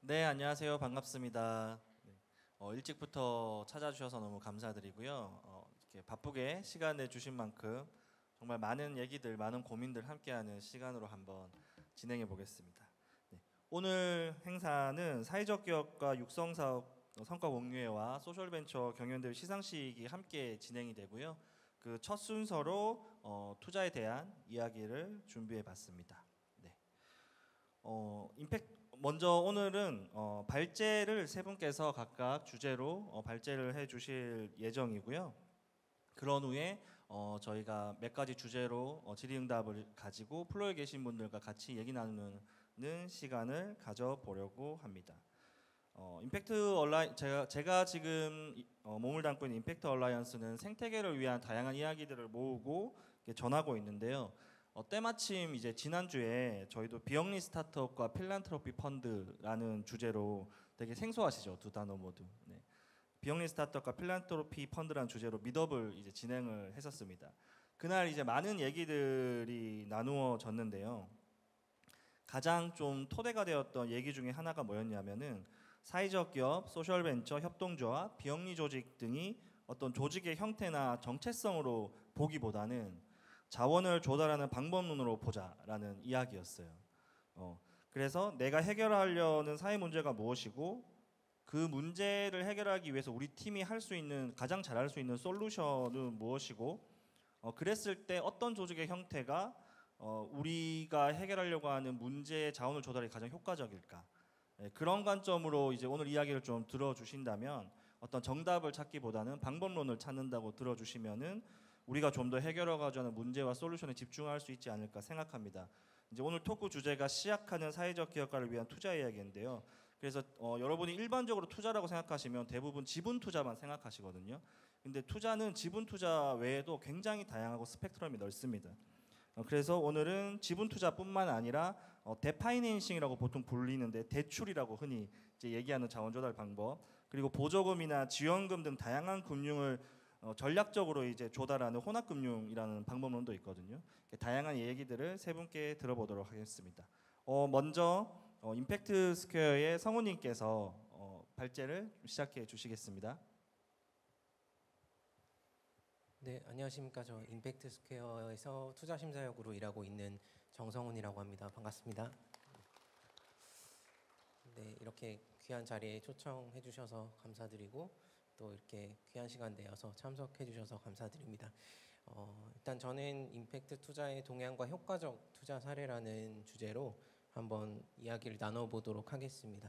네, 안녕하세요. 반갑습니다. 네, 일찍부터 찾아주셔서 너무 감사드리고요. 이렇게 바쁘게 시간 내주신 만큼 정말 많은 얘기들, 많은 고민들 함께하는 시간으로 한번 진행해 보겠습니다. 네, 오늘 행사는 사회적 기업과 육성사업 성과 공유회와 소셜벤처 경연대회 시상식이 함께 진행이 되고요. 그 첫 순서로 투자에 대한 이야기를 준비해 봤습니다. 네. 먼저 오늘은 발제를 세 분께서 각각 주제로 발제를 해 주실 예정이고요. 그런 후에 저희가 몇 가지 주제로 질의응답을 가지고 플로에 계신 분들과 같이 얘기 나누는 시간을 가져보려고 합니다. 임팩트 얼라이 제가 지금 몸을 담고 있는 임팩트 얼라이언스는 생태계를 위한 다양한 이야기들을 모으고 전하고 있는데요. 때마침 이제 지난주에 저희도 비영리 스타트업과 필란트로피 펀드라는 주제로 되게 생소하시죠? 두 단어 모두. 네. 비영리 스타트업과 필란트로피 펀드라는 주제로 미더블 이제 진행을 했었습니다. 그날 이제 많은 얘기들이 나누어졌는데요. 가장 좀 토대가 되었던 얘기 중에 하나가 뭐였냐면은 사회적 기업, 소셜벤처, 협동조합, 비영리 조직 등이 어떤 조직의 형태나 정체성으로 보기보다는 자원을 조달하는 방법론으로 보자라는 이야기였어요. 그래서 내가 해결하려는 사회 문제가 무엇이고 그 문제를 해결하기 위해서 우리 팀이 할 수 있는 가장 잘할 수 있는 솔루션은 무엇이고 그랬을 때 어떤 조직의 형태가 우리가 해결하려고 하는 문제의 자원을 조달이 가장 효과적일까? 그런 관점으로 이제 오늘 이야기를 좀 들어주신다면 어떤 정답을 찾기보다는 방법론을 찾는다고 들어주시면은 우리가 좀 더 해결하고자 하는 문제와 솔루션에 집중할 수 있지 않을까 생각합니다. 이제 오늘 토크 주제가 시작하는 사회적 기업가를 위한 투자 이야기인데요. 그래서 여러분이 일반적으로 투자라고 생각하시면 대부분 지분 투자만 생각하시거든요. 근데 투자는 지분 투자 외에도 굉장히 다양하고 스펙트럼이 넓습니다. 그래서 오늘은 지분 투자뿐만 아니라 데파이낸싱이라고 보통 불리는데 대출이라고 흔히 이제 얘기하는 자원 조달 방법, 그리고 보조금이나 지원금 등 다양한 금융을 전략적으로 이제 조달하는 혼합금융이라는 방법론도 있거든요. 다양한 얘기들을 세 분께 들어보도록 하겠습니다. 먼저 임팩트 스퀘어의 성우님께서 발제를 시작해 주시겠습니다. 네, 안녕하십니까. 저 임팩트 스퀘어에서 투자 심사역으로 일하고 있는 정성훈이라고 합니다. 반갑습니다. 네, 이렇게 귀한 자리에 초청해 주셔서 감사드리고 또 이렇게 귀한 시간 내어서 참석해 주셔서 감사드립니다. 일단 저는 임팩트 투자의 동향과 효과적 투자 사례라는 주제로 한번 이야기를 나눠보도록 하겠습니다.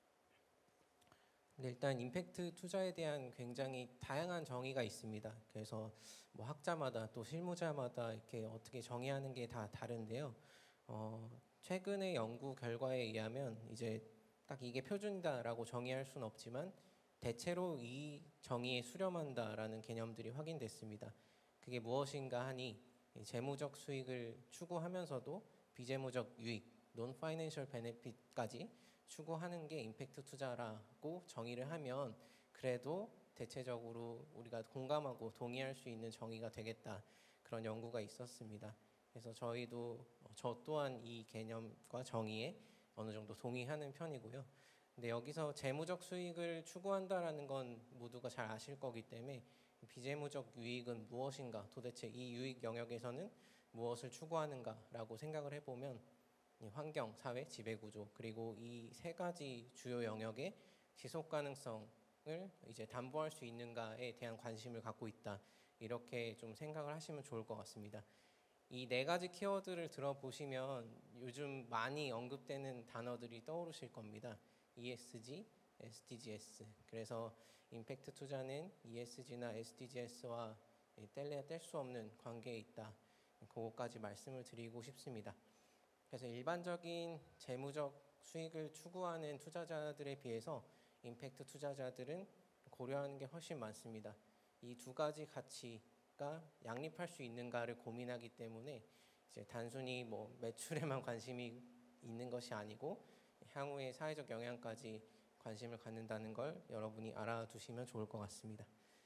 네, 일단 임팩트 투자에 대한 굉장히 다양한 정의가 있습니다. 그래서 뭐 학자마다 또 실무자마다 이렇게 어떻게 정의하는 게 다 다른데요. 최근의 연구 결과에 의하면 이제 딱 이게 표준이다라고 정의할 수는 없지만 대체로 이 정의에 수렴한다라는 개념들이 확인됐습니다. 그게 무엇인가 하니 재무적 수익을 추구하면서도 비재무적 유익, non-financial benefit까지 추구하는 게 임팩트 투자라고 정의를 하면 그래도 대체적으로 우리가 공감하고 동의할 수 있는 정의가 되겠다, 그런 연구가 있었습니다. 그래서 저희도 저 또한 이 개념과 정의에 어느 정도 동의하는 편이고요. 근데 여기서 재무적 수익을 추구한다라는 건 모두가 잘 아실 거기 때문에 비재무적 유익은 무엇인가, 도대체 이 유익 영역에서는 무엇을 추구하는가라고 생각을 해보면 환경, 사회, 지배구조, 그리고 이 세 가지 주요 영역의 지속 가능성을 이제 담보할 수 있는가에 대한 관심을 갖고 있다, 이렇게 좀 생각을 하시면 좋을 것 같습니다. 이 네 가지 키워드를 들어보시면 요즘 많이 언급되는 단어들이 떠오르실 겁니다. ESG, SDGs. 그래서 임팩트 투자는 ESG나 SDGs와 뗄래야 뗄 수 없는 관계에 있다, 그거까지 말씀을 드리고 싶습니다. 그래서 일반적인 재무적 수익을 추구하는 투자자들에 비해서 임팩트 투자자들은 고려하는 게 훨씬 많습니다. 이 두 가지 가치가 양립할 수 있는가를 고민하기 때문에 이제 단순히 뭐 매출에만 관심이 있는 것이 아니고 향후의 사회적 영향까지 관심을 갖는다는 걸 여러분이 알아두시면 좋을 것 같습니다.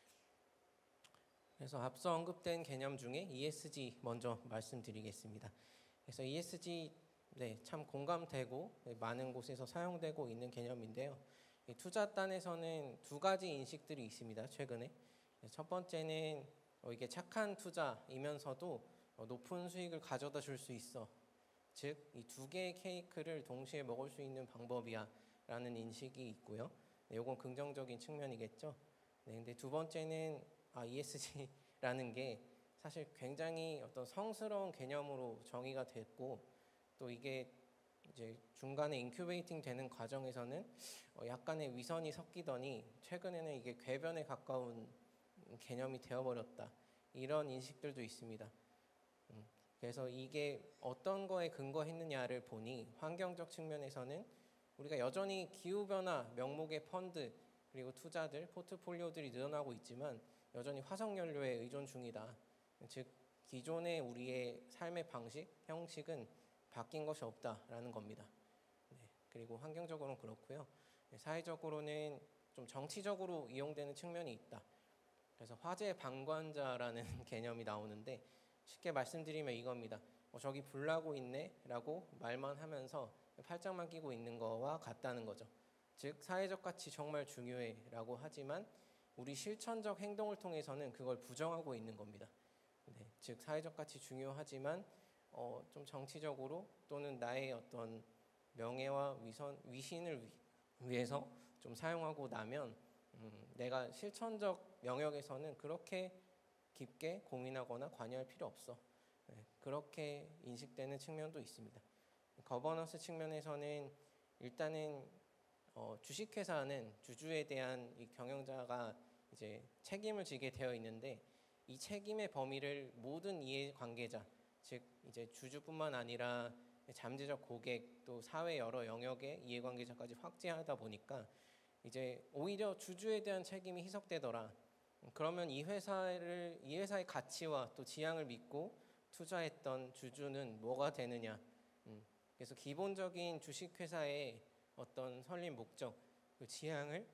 그래서 앞서 언급된 개념 중에 ESG 먼저 말씀드리겠습니다. 그래서 ESG 네, 참 공감되고 많은 곳에서 사용되고 있는 개념인데요. 이 투자단에서는 두 가지 인식들이 있습니다. 최근에 첫 번째는 이게 착한 투자이면서도 높은 수익을 가져다 줄 수 있어. 즉, 이 두 개의 케이크를 동시에 먹을 수 있는 방법이야라는 인식이 있고요. 네, 이건 긍정적인 측면이겠죠. 네, 근데 두 번째는 ESG라는 게 사실 굉장히 어떤 성스러운 개념으로 정의가 됐고 또 이게 이제 중간에 인큐베이팅 되는 과정에서는 약간의 위선이 섞이더니 최근에는 이게 궤변에 가까운 개념이 되어버렸다. 이런 인식들도 있습니다. 그래서 이게 어떤 거에 근거했느냐를 보니 환경적 측면에서는 우리가 여전히 기후변화 명목의 펀드 그리고 투자들, 포트폴리오들이 늘어나고 있지만 여전히 화석연료에 의존 중이다. 즉 기존의 우리의 삶의 방식, 형식은 바뀐 것이 없다라는 겁니다. 네, 그리고 환경적으로는 그렇고요. 네, 사회적으로는 좀 정치적으로 이용되는 측면이 있다. 그래서 화재 방관자라는 개념이 나오는데 쉽게 말씀드리면 이겁니다. 저기 불 나고 있네라고 말만 하면서 팔짱만 끼고 있는 거와 같다는 거죠. 즉 사회적 가치 정말 중요해라고 하지만 우리 실천적 행동을 통해서는 그걸 부정하고 있는 겁니다. 네, 즉 사회적 가치 중요하지만 좀 정치적으로 또는 나의 어떤 명예와 위신을 위해서 좀 사용하고 나면 내가 실천적 영역에서는 그렇게 깊게 고민하거나 관여할 필요 없어. 네, 그렇게 인식되는 측면도 있습니다. 거버넌스 측면에서는 일단은 주식회사는 주주에 대한 이 경영자가 이제 책임을 지게 되어 있는데 이 책임의 범위를 모든 이해관계자, 즉 이제 주주뿐만 아니라 잠재적 고객 또 사회 여러 영역의 이해관계자까지 확대하다 보니까 이제 오히려 주주에 대한 책임이 희석되더라. 그러면 이 회사의 가치와 또 지향을 믿고 투자했던 주주는 뭐가 되느냐? 그래서 기본적인 주식회사의 어떤 설립 목적, 그 지향을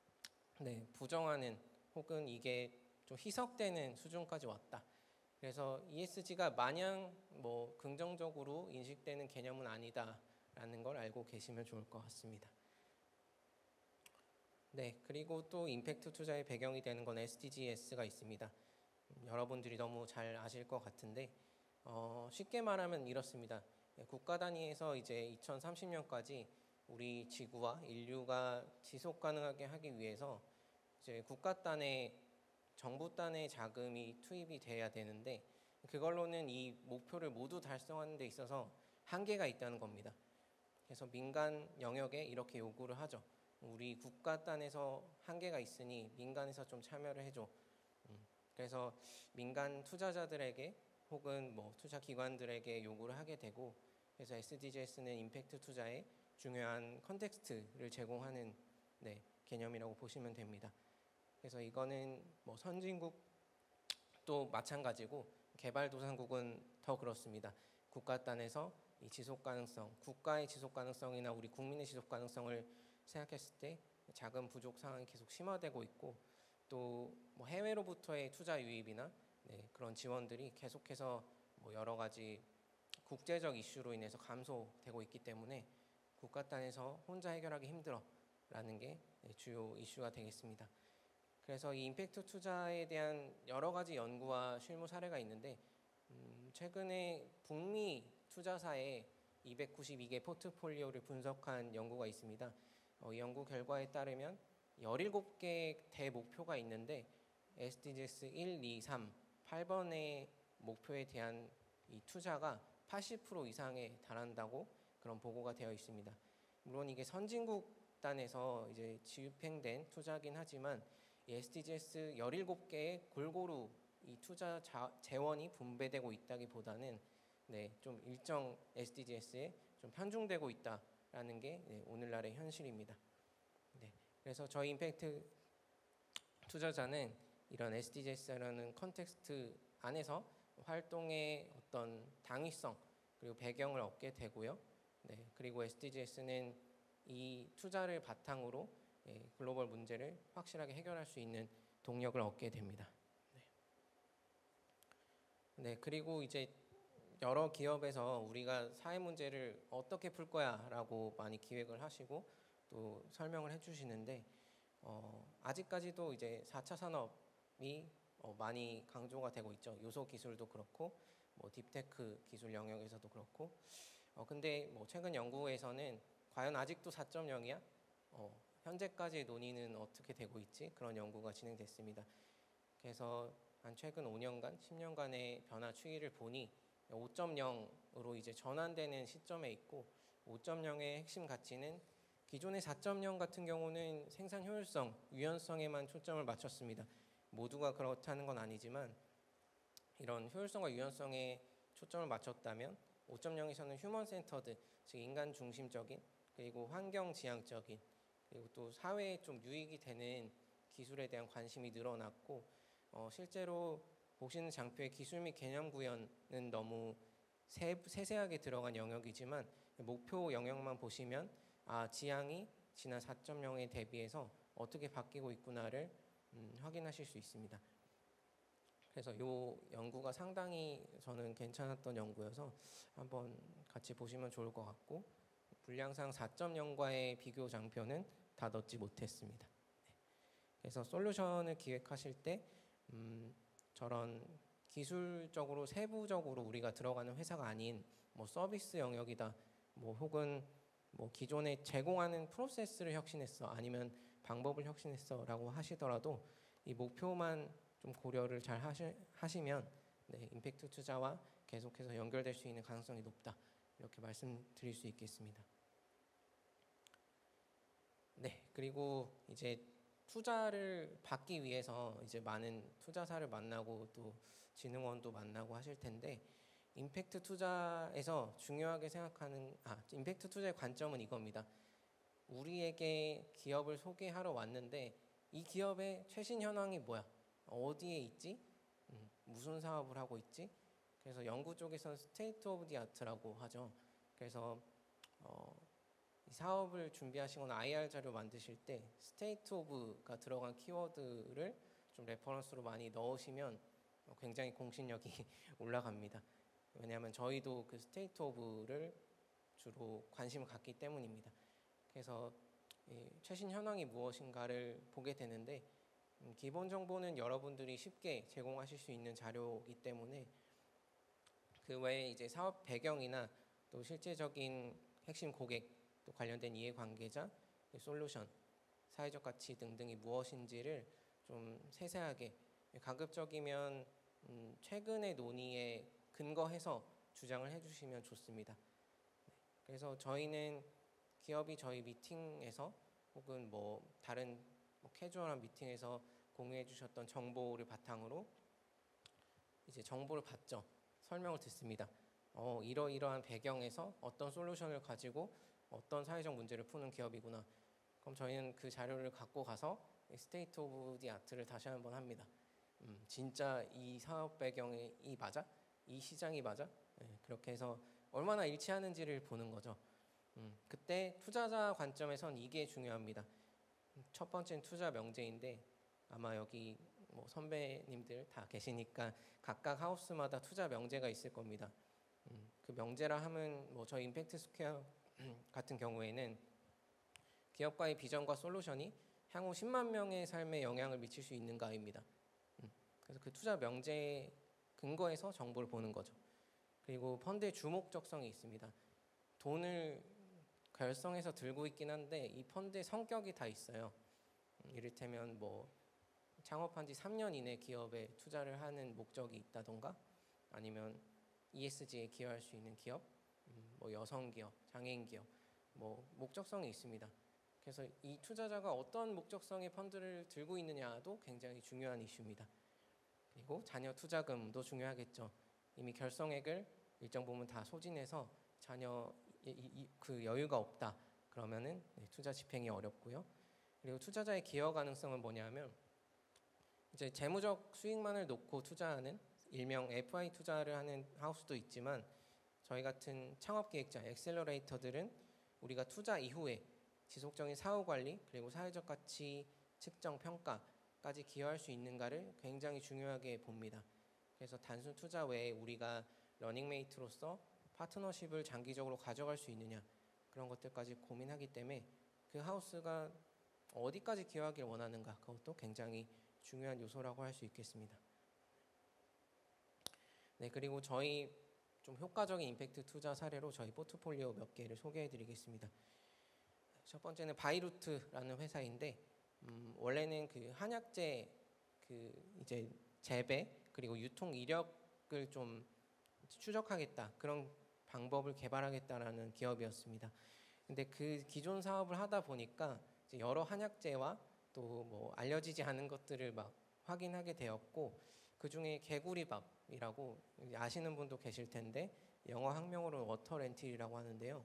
부정하는 혹은 이게 좀 희석되는 수준까지 왔다. 그래서 ESG가 마냥 뭐 긍정적으로 인식되는 개념은 아니다라는 걸 알고 계시면 좋을 것 같습니다. 네, 그리고 또 임팩트 투자의 배경이 되는 건 SDGs가 있습니다. 여러분들이 너무 잘 아실 것 같은데 쉽게 말하면 이렇습니다. 국가 단위에서 이제 2030년까지 우리 지구와 인류가 지속 가능하게 하기 위해서 이제 국가 단의 정부 단의 자금이 투입이 돼야 되는데 그걸로는 이 목표를 모두 달성하는 데 있어서 한계가 있다는 겁니다. 그래서 민간 영역에 이렇게 요구를 하죠. 우리 국가 단에서 한계가 있으니 민간에서 좀 참여를 해줘. 그래서 민간 투자자들에게 혹은 뭐 투자 기관들에게 요구를 하게 되고 그래서 SDGs는 임팩트 투자의 중요한 컨텍스트를 제공하는 개념이라고 보시면 됩니다. 그래서 이거는 뭐 선진국도 마찬가지고 개발도상국은 더 그렇습니다. 국가 단에서 이 지속 가능성, 국가의 지속 가능성이나 우리 국민의 지속 가능성을 생각했을 때 자금 부족 상황이 계속 심화되고 있고 또 뭐 해외로부터의 투자 유입이나 그런 지원들이 계속해서 뭐 여러 가지 국제적 이슈로 인해서 감소되고 있기 때문에 국가 단에서 혼자 해결하기 힘들어라는 게 주요 이슈가 되겠습니다. 그래서 이 임팩트 투자에 대한 여러 가지 연구와 실무 사례가 있는데 최근에 북미 투자사의 292개 포트폴리오를 분석한 연구가 있습니다. 이 연구 결과에 따르면 17개의 대목표가 있는데 SDGs 1, 2, 3, 8번의 목표에 대한 이 투자가 80% 이상에 달한다고 그런 보고가 되어 있습니다. 물론 이게 선진국 단에서 이제 지휘행된 투자긴 하지만 이 SDGs 17개의 골고루 이 투자 재원이 분배되고 있다기보다는 좀 일정 SDGs에 좀 편중되고 있다라는 게 오늘날의 현실입니다. 그래서 저희 임팩트 투자자는 이런 SDGs라는 컨텍스트 안에서 활동의 어떤 당위성 그리고 배경을 얻게 되고요. 그리고 SDGs는 이 투자를 바탕으로 글로벌 문제를 확실하게 해결할 수 있는 동력을 얻게 됩니다. 그리고 이제 여러 기업에서 우리가 사회 문제를 어떻게 풀 거야라고 많이 기획을 하시고 또 설명을 해주시는데 아직까지도 이제 4차 산업이 많이 강조가 되고 있죠. 요소 기술도 그렇고 뭐 딥테크 기술 영역에서도 그렇고 근데 뭐 최근 연구에서는 과연 아직도 4.0이야? 현재까지의 논의는 어떻게 되고 있지? 그런 연구가 진행됐습니다. 그래서 한 최근 5년간, 10년간의 변화 추이를 보니 5.0으로 이제 전환되는 시점에 있고 5.0의 핵심 가치는 기존의 4.0 같은 경우는 생산 효율성, 유연성에만 초점을 맞췄습니다. 모두가 그렇다는 건 아니지만 이런 효율성과 유연성에 초점을 맞췄다면 5.0에서는 휴먼 센터드, 즉 인간 중심적인 그리고 환경 지향적인 그리고 또 사회에 좀 유익이 되는 기술에 대한 관심이 늘어났고 실제로 보시는 장표의 기술 및 개념 구현은 너무 세세하게 들어간 영역이지만 목표 영역만 보시면 지향이 지난 4.0에 대비해서 어떻게 바뀌고 있구나를 확인하실 수 있습니다. 그래서 이 연구가 상당히 저는 괜찮았던 연구여서 한번 같이 보시면 좋을 것 같고 분량상 4.0과의 비교 장표는 다 넣지 못했습니다. 그래서 솔루션을 기획하실 때 저런 기술적으로 세부적으로 우리가 들어가는 회사가 아닌 뭐 서비스 영역이다, 뭐 혹은 뭐 기존에 제공하는 프로세스를 혁신했어, 아니면 방법을 혁신했어라고 하시더라도 이 목표만 좀 고려를 잘 하시면 임팩트 투자와 계속해서 연결될 수 있는 가능성이 높다 이렇게 말씀드릴 수 있겠습니다. 그리고 이제 투자를 받기 위해서 이제 많은 투자사를 만나고 또 진흥원도 만나고 하실 텐데 임팩트 투자에서 중요하게 생각하는 임팩트 투자의 관점은 이겁니다. 우리에게 기업을 소개하러 왔는데 이 기업의 최신 현황이 뭐야? 어디에 있지? 무슨 사업을 하고 있지? 그래서 연구 쪽에서는 스테이트 오브 디 아트라고 하죠. 그래서 이 사업을 준비하시거나 IR 자료 만드실 때 스테이트 오브가 들어간 키워드를 좀 레퍼런스로 많이 넣으시면 굉장히 공신력이 올라갑니다. 왜냐하면 저희도 그 스테이트 오브를 주로 관심을 갖기 때문입니다. 그래서 최신 현황이 무엇인가를 보게 되는데 기본 정보는 여러분들이 쉽게 제공하실 수 있는 자료이기 때문에 그 외에 이제 사업 배경이나 또 실제적인 핵심 고객 또 관련된 이해관계자, 솔루션, 사회적 가치 등등이 무엇인지를 좀 세세하게 가급적이면 최근의 논의에 근거해서 주장을 해주시면 좋습니다. 그래서 저희는 기업이 저희 미팅에서 혹은 뭐 다른 캐주얼한 미팅에서 공유해 주셨던 정보를 바탕으로 이제 정보를 받죠. 설명을 듣습니다. 이러이러한 배경에서 어떤 솔루션을 가지고 어떤 사회적 문제를 푸는 기업이구나. 그럼 저희는 그 자료를 갖고 가서 스테이트 오브 디 아트를 다시 한번 합니다. 진짜 이 사업 배경이 맞아? 이 시장이 맞아? 그렇게 해서 얼마나 일치하는지를 보는 거죠. 그때 투자자 관점에선 이게 중요합니다. 첫 번째는 투자 명제인데 아마 여기 뭐 선배님들 다 계시니까 각각 하우스마다 투자 명제가 있을 겁니다. 그 명제라 하면 뭐 저희 임팩트 스퀘어 같은 경우에는 기업가의 비전과 솔루션이 향후 10만 명의 삶에 영향을 미칠 수 있는가입니다. 그래서 그 투자 명제에 근거해서 정보를 보는 거죠. 그리고 펀드의 주목적성이 있습니다. 돈을 결성해서 들고 있긴 한데 이 펀드의 성격이 다 있어요. 이를테면 뭐 창업한 지 3년 이내 기업에 투자를 하는 목적이 있다던가 아니면 ESG에 기여할 수 있는 기업, 뭐 여성 기업, 장애인 기업, 뭐 목적성이 있습니다. 그래서 이 투자자가 어떤 목적성의 펀드를 들고 있느냐도 굉장히 중요한 이슈입니다. 그리고 자녀 투자금도 중요하겠죠. 이미 결성액을 일정 부분 다 소진해서 자녀 그 여유가 없다. 그러면은 투자 집행이 어렵고요. 그리고 투자자의 기여 가능성은 뭐냐면 이제 재무적 수익만을 놓고 투자하는 일명 FI 투자를 하는 하우스도 있지만 저희 같은 창업 기획자 엑셀러레이터들은 우리가 투자 이후에 지속적인 사후 관리 그리고 사회적 가치 측정 평가까지 기여할 수 있는가를 굉장히 중요하게 봅니다. 그래서 단순 투자 외에 우리가 러닝메이트로서 파트너십을 장기적으로 가져갈 수 있느냐 그런 것들까지 고민하기 때문에 그 하우스가 어디까지 기여하길 원하는가 그것도 굉장히 중요한 요소라고 할 수 있겠습니다. 네, 그리고 저희 좀 효과적인 임팩트 투자 사례로 저희 포트폴리오 몇 개를 소개해드리겠습니다. 첫 번째는 바이루트라는 회사인데 원래는 그 한약재 그 이제 재배 그리고 유통 이력을 좀 추적하겠다 그런 방법을 개발하겠다라는 기업이었습니다. 근데 그 기존 사업을 하다 보니까 이제 여러 한약재와 또 뭐 알려지지 않은 것들을 막 확인하게 되었고 그 중에 개구리밥이라고 아시는 분도 계실 텐데 영어 학명으로 워터 렌틸이라고 하는데요.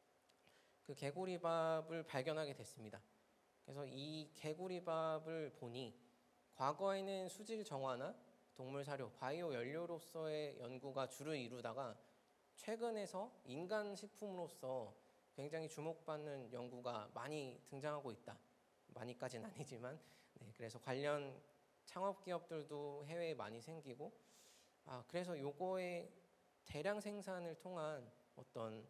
그 개구리밥을 발견하게 됐습니다. 그래서 이 개구리밥을 보니 과거에는 수질 정화나 동물 사료, 바이오 연료로서의 연구가 주를 이루다가 최근에서 인간 식품으로서 굉장히 주목받는 연구가 많이 등장하고 있다. 많이까지는 아니지만 네, 그래서 관련 창업 기업들도 해외에 많이 생기고 그래서 요거의 대량 생산을 통한 어떤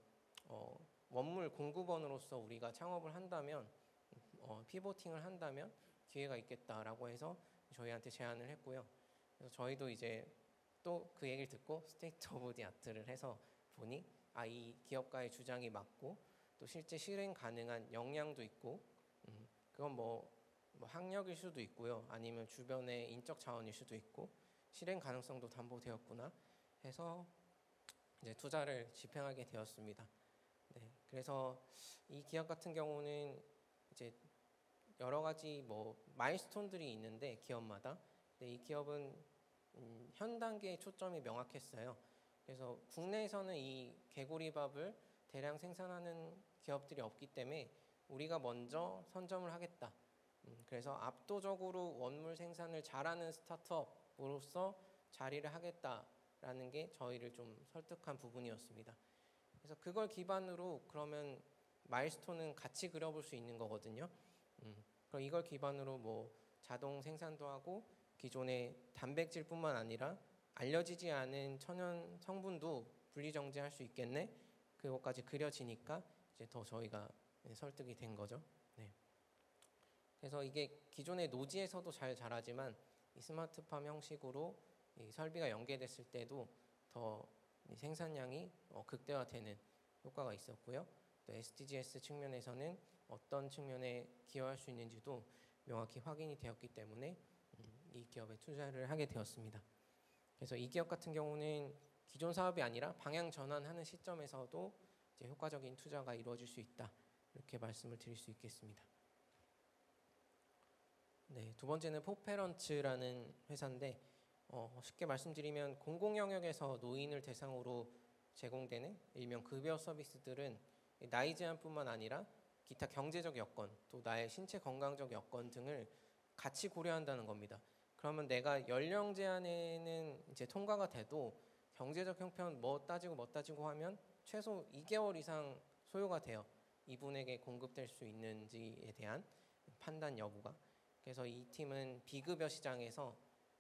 원물 공급원으로서 우리가 창업을 한다면 피보팅을 한다면 기회가 있겠다라고 해서 저희한테 제안을 했고요. 그래서 저희도 이제 또 그 얘기를 듣고 스테이트 오브 디 아트를 해서 보니 이 기업가의 주장이 맞고 또 실제 실행 가능한 역량도 있고 그건 뭐 학력일 수도 있고요. 아니면 주변의 인적 자원일 수도 있고 실행 가능성도 담보되었구나 해서 이제 투자를 집행하게 되었습니다. 네, 그래서 이 기업 같은 경우는 이제 여러 가지 뭐 마일스톤들이 있는데 기업마다 이 기업은 현 단계에 초점이 명확했어요. 그래서 국내에서는 이 개구리밥을 대량 생산하는 기업들이 없기 때문에 우리가 먼저 선점을 하겠다. 그래서 압도적으로 원물 생산을 잘하는 스타트업으로서 자리를 하겠다라는 게 저희를 좀 설득한 부분이었습니다. 그래서 그걸 기반으로 그러면 마일스톤은 같이 그려볼 수 있는 거거든요. 그럼 이걸 기반으로 뭐 자동 생산도 하고 기존의 단백질뿐만 아니라 알려지지 않은 천연 성분도 분리 정제할 수 있겠네. 그것까지 그려지니까 이제 더 저희가 설득이 된 거죠. 네. 그래서 이게 기존의 노지에서도 잘 자라지만 이 스마트팜 형식으로 이 설비가 연계됐을 때도 더 생산량이 극대화되는 효과가 있었고요. 또 SDGs 측면에서는 어떤 측면에 기여할 수 있는지도 명확히 확인이 되었기 때문에 이 기업에 투자를 하게 되었습니다. 그래서 이 기업 같은 경우는 기존 사업이 아니라 방향 전환하는 시점에서도 이제 효과적인 투자가 이루어질 수 있다. 이렇게 말씀을 드릴 수 있겠습니다. 네, 두 번째는 포페런츠라는 회사인데 쉽게 말씀드리면 공공 영역에서 노인을 대상으로 제공되는 일명 급여 서비스들은 나이 제한뿐만 아니라 기타 경제적 여건, 또 나의 신체 건강적 여건 등을 같이 고려한다는 겁니다. 그러면 내가 연령 제한에는 이제 통과가 돼도 경제적 형편 뭐 따지고 하면 최소 2개월 이상 소요가 돼요. 이분에게 공급될 수 있는지에 대한 판단 여부가. 그래서 이 팀은 비급여 시장에서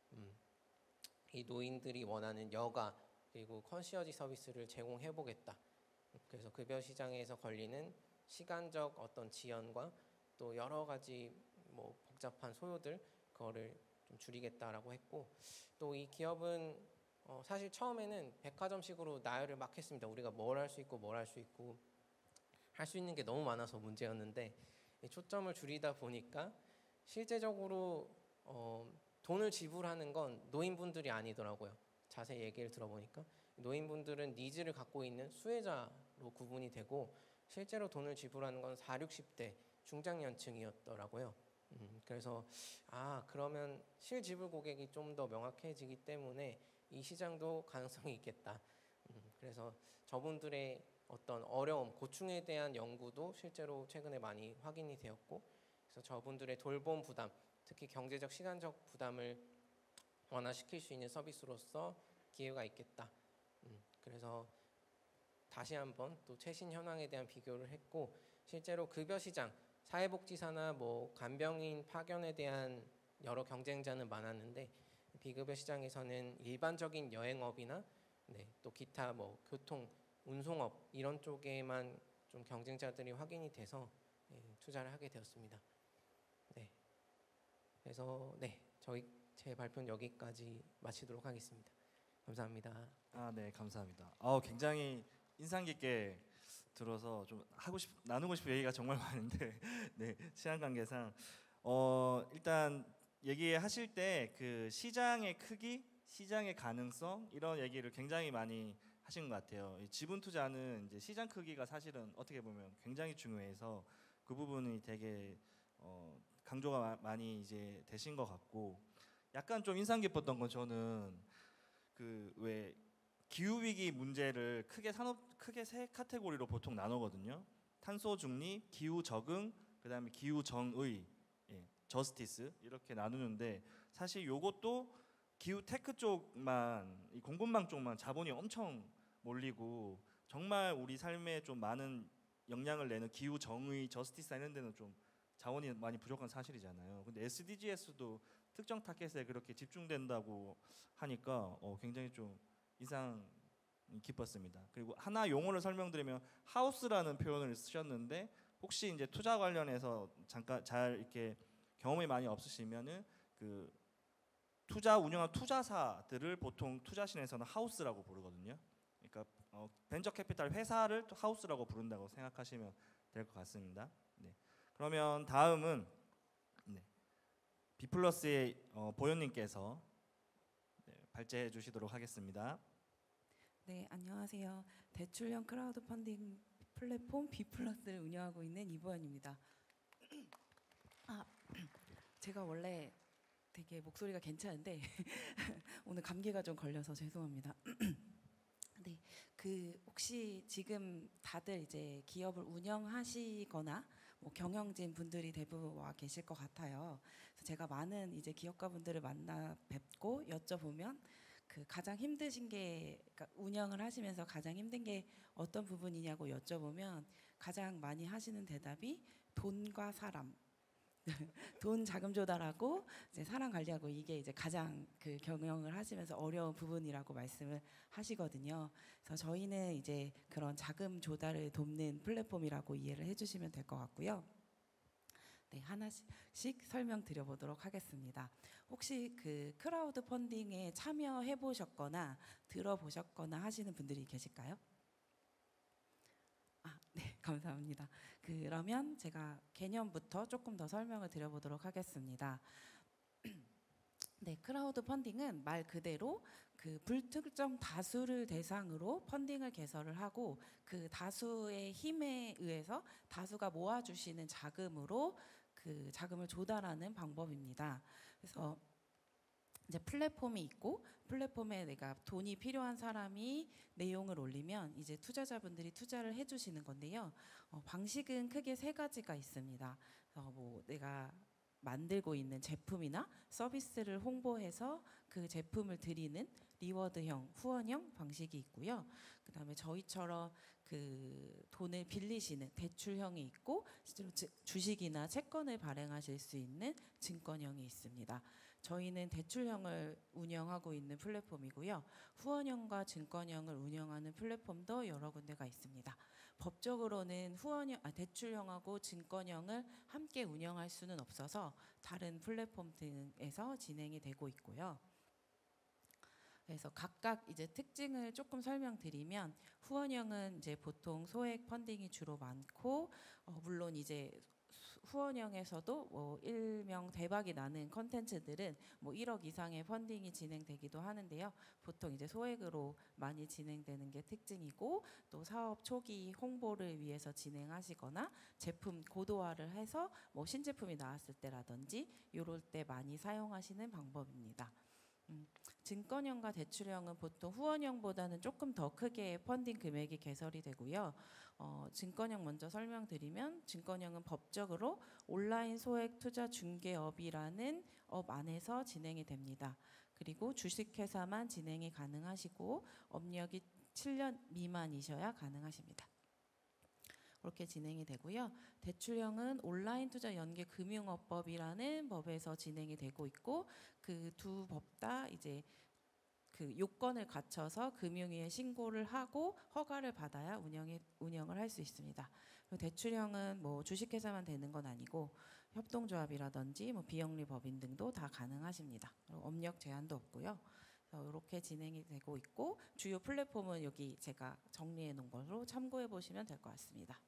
이 노인들이 원하는 여가 그리고 컨시어지 서비스를 제공해 보겠다. 그래서 급여 시장에서 걸리는 시간적 어떤 지연과 또 여러 가지 뭐 복잡한 소요들 그거를 좀 줄이겠다라고 했고 또 이 기업은 사실 처음에는 백화점식으로 나열을 막 했습니다. 우리가 뭘 할 수 있고 뭘 할 수 있고 할 수 있는 게 너무 많아서 문제였는데 초점을 줄이다 보니까 실제적으로 돈을 지불하는 건 노인분들이 아니더라고요. 자세히 얘기를 들어보니까 노인분들은 니즈를 갖고 있는 수혜자로 구분이 되고 실제로 돈을 지불하는 건 40, 60대 중장년층이었더라고요. 그래서 그러면 실지불 고객이 좀 더 명확해지기 때문에 이 시장도 가능성이 있겠다. 그래서 저분들의 어떤 어려움, 고충에 대한 연구도 실제로 최근에 많이 확인이 되었고 그래서 저분들의 돌봄 부담, 특히 경제적 시간적 부담을 완화시킬 수 있는 서비스로서 기회가 있겠다. 그래서 다시 한번 또 최신 현황에 대한 비교를 했고 실제로 급여 시장, 사회복지사나 뭐 간병인 파견에 대한 여러 경쟁자는 많았는데 비급여 시장에서는 일반적인 여행업이나 네, 또 기타 뭐 교통, 운송업 이런 쪽에만 좀 경쟁자들이 확인이 돼서 투자를 하게 되었습니다. 네, 그래서 제 발표는 여기까지 마치도록 하겠습니다. 감사합니다. 아, 네, 감사합니다. 굉장히 인상 깊게 들어서 좀 나누고 싶은 얘기가 정말 많은데 네, 시간 관계상 일단 얘기하실 때 그 시장의 크기, 시장의 가능성 이런 얘기를 굉장히 많이 하신 것 같아요. 이 지분 투자는 이제 시장 크기가 사실은 어떻게 보면 굉장히 중요해서 그 부분이 되게 강조가 많이 이제 되신 것 같고, 약간 좀 인상 깊었던 건 저는 그 왜 기후 위기 문제를 크게 세 카테고리로 보통 나누거든요. 탄소 중립, 기후 적응, 그다음에 기후 정의, 저스티스 이렇게 나누는데, 사실 요것도 기후 테크 쪽만, 이 공급망 쪽만 자본이 엄청 몰리고 정말 우리 삶에 좀 많은 영향을 내는 기후 정의, 저스티스 이런 데는 좀 자원이 많이 부족한 사실이잖아요. 근데 SDGs도 특정 타겟에 그렇게 집중된다고 하니까 굉장히 좀 인상 깊었습니다. 그리고 하나 용어를 설명드리면 하우스라는 표현을 쓰셨는데, 혹시 이제 투자 관련해서 잠깐 잘 이렇게 경험이 많이 없으시면은 그 투자 운영한 투자사들을 보통 투자신에서는 하우스라고 부르거든요. 그러니까 벤처 캐피탈 회사를 또 하우스라고 부른다고 생각하시면 될 것 같습니다. 네. 그러면 다음은 비플러스의 보현님께서 발제해 주시도록 하겠습니다. 네, 안녕하세요. 대출형 크라우드 펀딩 플랫폼 비플러스를 운영하고 있는 이보연입니다. 제가 원래 되게 목소리가 괜찮은데 오늘 감기가 좀 걸려서 죄송합니다. 네, 혹시 지금 다들 이제 기업을 운영하시거나 뭐 경영진 분들이 대부분 와 계실 것 같아요. 그래서 제가 많은 이제 기업가 분들을 만나 뵙고 여쭤보면 가장 힘드신 게, 그러니까 운영을 하시면서 가장 힘든 게 어떤 부분이냐고 여쭤보면 가장 많이 하시는 대답이 돈과 사람, 돈 자금 조달하고 이제 사람 관리하고, 이게 이제 가장 경영을 하시면서 어려운 부분이라고 말씀을 하시거든요. 그래서 저희는 이제 그런 자금 조달을 돕는 플랫폼이라고 이해를 해주시면 될 것 같고요. 네, 하나씩 설명드려 보도록 하겠습니다. 혹시 크라우드 펀딩에 참여해 보셨거나 들어보셨거나 하시는 분들이 계실까요? 네, 감사합니다. 그러면 제가 개념부터 조금 더 설명을 드려보도록 하겠습니다. 네, 크라우드 펀딩은 말 그대로 불특정 다수를 대상으로 펀딩을 개설을 하고, 그 다수의 힘에 의해서 다수가 모아주시는 자금으로 자금을 조달하는 방법입니다. 그래서 이제 플랫폼이 있고, 플랫폼에 내가 돈이 필요한 사람이 내용을 올리면 이제 투자자분들이 투자를 해주시는 건데요. 방식은 크게 세 가지가 있습니다. 뭐 내가 만들고 있는 제품이나 서비스를 홍보해서 그 제품을 드리는 리워드형, 후원형 방식이 있고요. 그다음에 저희처럼 돈을 빌리시는 대출형이 있고, 실제로 주식이나 채권을 발행하실 수 있는 증권형이 있습니다. 저희는 대출형을 운영하고 있는 플랫폼이고요. 후원형과 증권형을 운영하는 플랫폼도 여러 군데가 있습니다. 법적으로는 대출형하고 증권형을 함께 운영할 수는 없어서 다른 플랫폼 등에서 진행이 되고 있고요. 그래서 각각 이제 특징을 조금 설명드리면, 후원형은 이제 보통 소액 펀딩이 주로 많고, 물론 이제 후원형에서도 뭐 일명 대박이 나는 컨텐츠들은 뭐 1억 이상의 펀딩이 진행되기도 하는데요. 보통 이제 소액으로 많이 진행되는 게 특징이고, 또 사업 초기 홍보를 위해서 진행하시거나 제품 고도화를 해서 뭐 신제품이 나왔을 때라든지 이럴 때 많이 사용하시는 방법입니다. 증권형과 대출형은 보통 후원형보다는 조금 더 크게 펀딩 금액이 개설이 되고요. 증권형 먼저 설명드리면, 증권형은 법적으로 온라인 소액 투자 중개업이라는 업 안에서 진행이 됩니다. 그리고 주식회사만 진행이 가능하시고 업력이 7년 미만이셔야 가능하십니다. 그렇게 진행이 되고요. 대출형은 온라인 투자 연계 금융업법이라는 법에서 진행이 되고 있고, 그 두 법 다 이제 그 요건을 갖춰서 금융위에 신고를 하고 허가를 받아야 운영을 할 수 있습니다. 그리고 대출형은 뭐 주식회사만 되는 건 아니고 협동조합이라든지 뭐 비영리 법인 등도 다 가능하십니다. 그리고 업력 제한도 없고요. 이렇게 진행이 되고 있고 주요 플랫폼은 여기 제가 정리해 놓은 걸로 참고해 보시면 될 것 같습니다.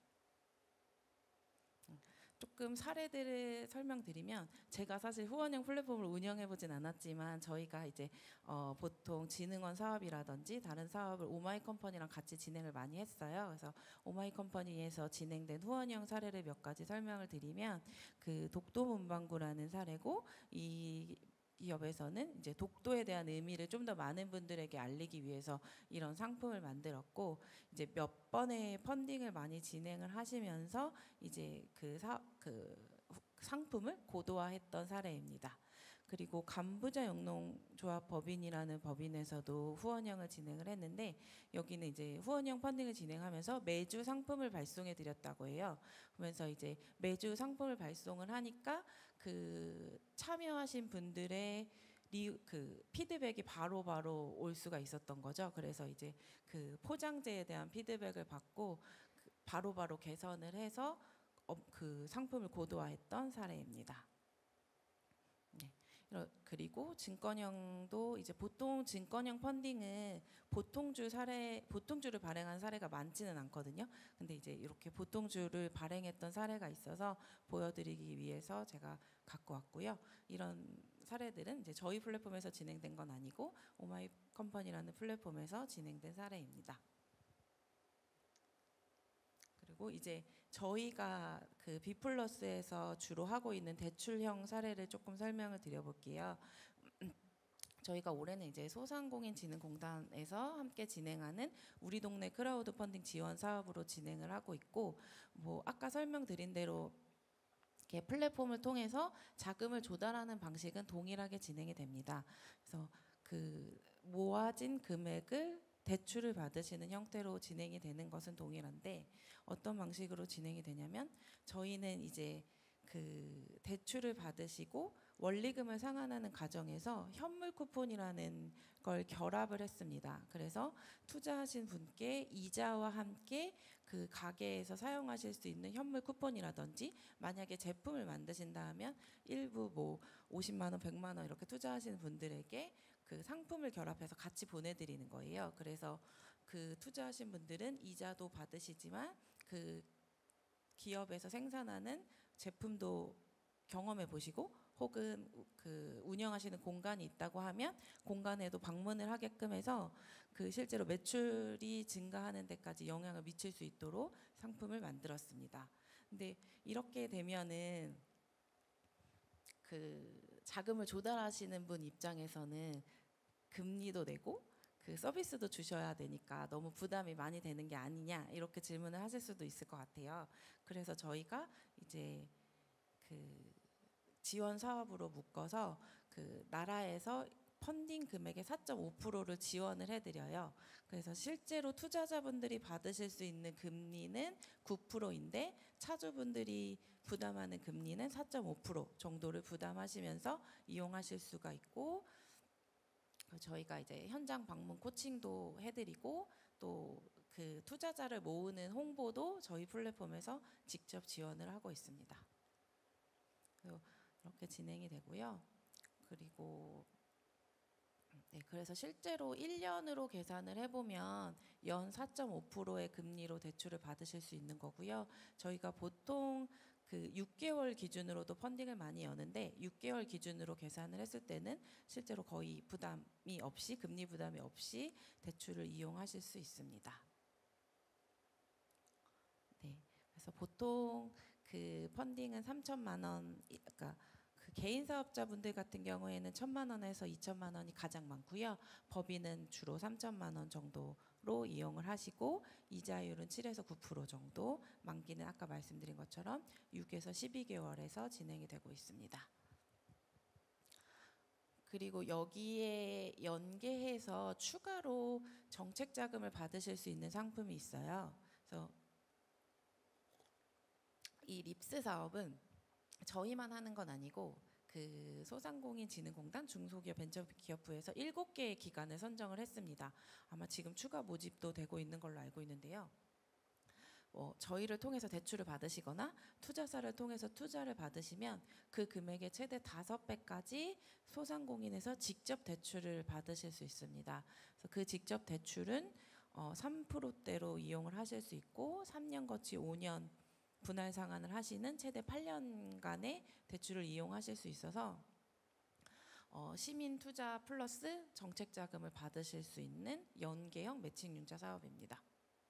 조금 사례들을 설명드리면 제가 사실 후원형 플랫폼을 운영해 보진 않았지만 저희가 이제 보통 진흥원 사업이라든지 다른 사업을 오마이컴퍼니랑 같이 진행을 많이 했어요. 그래서 오마이컴퍼니에서 진행된 후원형 사례를 몇 가지 설명을 드리면 그 독도문방구라는 사례고 이 기업에서는 이제 독도에 대한 의미를 좀 더 많은 분들에게 알리기 위해서 이런 상품을 만들었고 이제 몇 번의 펀딩을 많이 진행을 하시면서 이제 그 상품을 고도화했던 사례입니다. 그리고 간부자 영농조합 법인이라는 법인에서도 후원형을 진행을 했는데 여기는 이제 후원형 펀딩을 진행하면서 매주 상품을 발송해 드렸다고 해요. 그러면서 이제 매주 상품을 발송을 하니까 그 참여하신 분들의 그 피드백이 바로바로 올 수가 있었던 거죠. 그래서 이제 그 포장재에 대한 피드백을 받고 바로바로 개선을 해서 그 상품을 고도화했던 사례입니다. 네. 그리고 증권형도 이제 보통 증권형 펀딩은 보통주를 발행한 사례가 많지는 않거든요. 근데 이제 이렇게 보통주를 발행했던 사례가 있어서 보여드리기 위해서 제가 갖고 왔고요. 이런 사례들은 이제 저희 플랫폼에서 진행된 건 아니고 오마이컴퍼니라는 플랫폼에서 진행된 사례입니다. 그리고 이제 저희가 그 비플러스에서 주로 하고 있는 대출형 사례를 조금 설명을 드려볼게요. 저희가 올해는 이제 소상공인진흥공단에서 함께 진행하는 우리 동네 크라우드 펀딩 지원 사업으로 진행을 하고 있고, 뭐 아까 설명드린 대로 이렇게 플랫폼을 통해서 자금을 조달하는 방식은 동일하게 진행이 됩니다. 그래서 그 모아진 금액을 대출을 받으시는 형태로 진행이 되는 것은 동일한데 어떤 방식으로 진행이 되냐면 저희는 이제 그 대출을 받으시고 원리금을 상환하는 과정에서 현물 쿠폰이라는 걸 결합을 했습니다. 그래서 투자하신 분께 이자와 함께 그 가게에서 사용하실 수 있는 현물 쿠폰이라든지 만약에 제품을 만드신다 하면 일부 뭐 50만 원, 100만 원 이렇게 투자하시는 분들에게 그 상품을 결합해서 같이 보내드리는 거예요. 그래서 그 투자하신 분들은 이자도 받으시지만 그 기업에서 생산하는 제품도 경험해 보시고 혹은 그 운영하시는 공간이 있다고 하면 공간에도 방문을 하게끔 해서 그 실제로 매출이 증가하는 데까지 영향을 미칠 수 있도록 상품을 만들었습니다. 근데 이렇게 되면은 그 자금을 조달하시는 분 입장에서는 금리도 내고 그 서비스도 주셔야 되니까 너무 부담이 많이 되는 게 아니냐 이렇게 질문을 하실 수도 있을 것 같아요. 그래서 저희가 이제 그 지원 사업으로 묶어서 그 나라에서 펀딩 금액의 4.5%를 지원을 해드려요. 그래서 실제로 투자자분들이 받으실 수 있는 금리는 9%인데 차주분들이 부담하는 금리는 4.5% 정도를 부담하시면서 이용하실 수가 있고 저희가 이제 현장 방문 코칭도 해드리고 또 그 투자자를 모으는 홍보도 저희 플랫폼에서 직접 지원을 하고 있습니다. 이렇게 진행이 되고요. 그리고 그래서 실제로 1년으로 계산을 해보면 연 4.5%의 금리로 대출을 받으실 수 있는 거고요. 저희가 보통 그 6개월 기준으로도 펀딩을 많이 여는데 6개월 기준으로 계산을 했을 때는 실제로 거의 부담이 없이 금리 부담이 없이 대출을 이용하실 수 있습니다. 네, 그래서 보통 그 펀딩은 3천만 원, 그러니까 그 개인 사업자분들 같은 경우에는 1,000만 원에서 2천만 원이 가장 많고요. 법인은 주로 3천만 원 정도로 이용을 하시고 이자율은 7에서 9% 정도, 만기는 아까 말씀드린 것처럼 6에서 12개월에서 진행이 되고 있습니다. 그리고 여기에 연계해서 추가로 정책 자금을 받으실 수 있는 상품이 있어요. 그래서 이 립스 사업은 저희만 하는 건 아니고 그 소상공인진흥공단 중소기업 벤처기업부에서 7개의 기관을 선정을 했습니다. 아마 지금 추가 모집도 되고 있는 걸로 알고 있는데요. 저희를 통해서 대출을 받으시거나 투자사를 통해서 투자를 받으시면 그 금액의 최대 5배까지 소상공인에서 직접 대출을 받으실 수 있습니다. 그래서 그 직접 대출은 3%대로 이용을 하실 수 있고 3년 거치 5년 분할 상환을 하시는 최대 8년간의 대출을 이용하실 수 있어서 시민 투자 플러스 정책 자금을 받으실 수 있는 연계형 매칭 융자 사업입니다.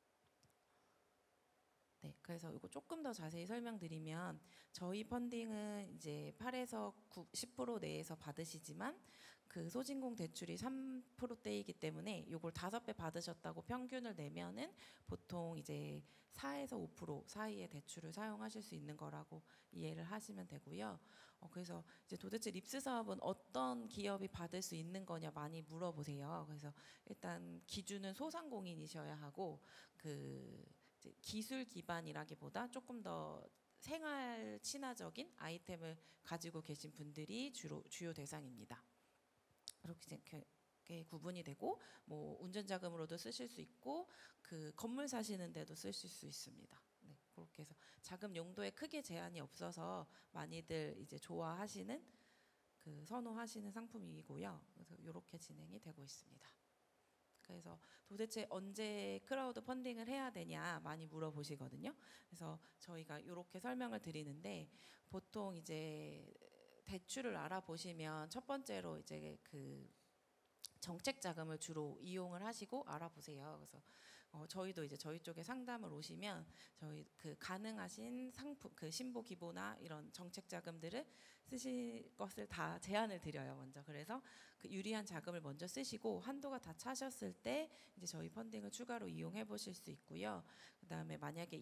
네, 그래서 이거 조금 더 자세히 설명드리면 저희 펀딩은 이제 8에서 10% 내에서 받으시지만 그 소진공 대출이 3%대이기 때문에 이걸 5배 받으셨다고 평균을 내면은 보통 이제 4에서 5% 사이의 대출을 사용하실 수 있는 거라고 이해를 하시면 되고요. 그래서 이제 도대체 립스 사업은 어떤 기업이 받을 수 있는 거냐 많이 물어보세요. 그래서 일단 기준은 소상공인이셔야 하고 그 이제 기술 기반이라기보다 조금 더 생활 친화적인 아이템을 가지고 계신 분들이 주요 대상입니다. 이렇게 구분이 되고 뭐 운전 자금으로도 쓰실 수 있고 그 건물 사시는 데도 쓰실 수 있습니다. 네, 그렇게 해서 자금 용도에 크게 제한이 없어서 많이들 이제 좋아하시는 그 선호하시는 상품이고요. 그래서 이렇게 진행이 되고 있습니다. 그래서 도대체 언제 크라우드 펀딩을 해야 되냐 많이 물어보시거든요. 그래서 저희가 이렇게 설명을 드리는데 보통 이제 대출을 알아보시면 첫 번째로 이제 그 정책 자금을 주로 이용을 하시고 알아보세요. 그래서 저희도 이제 저희 쪽에 상담을 오시면 저희 그 가능하신 상품 그 신보 기보나 이런 정책 자금들을 쓰실 것을 다 제안을 드려요 먼저. 그래서 그 유리한 자금을 먼저 쓰시고 한도가 다 차셨을 때 이제 저희 펀딩을 추가로 이용해 보실 수 있고요. 그다음에 만약에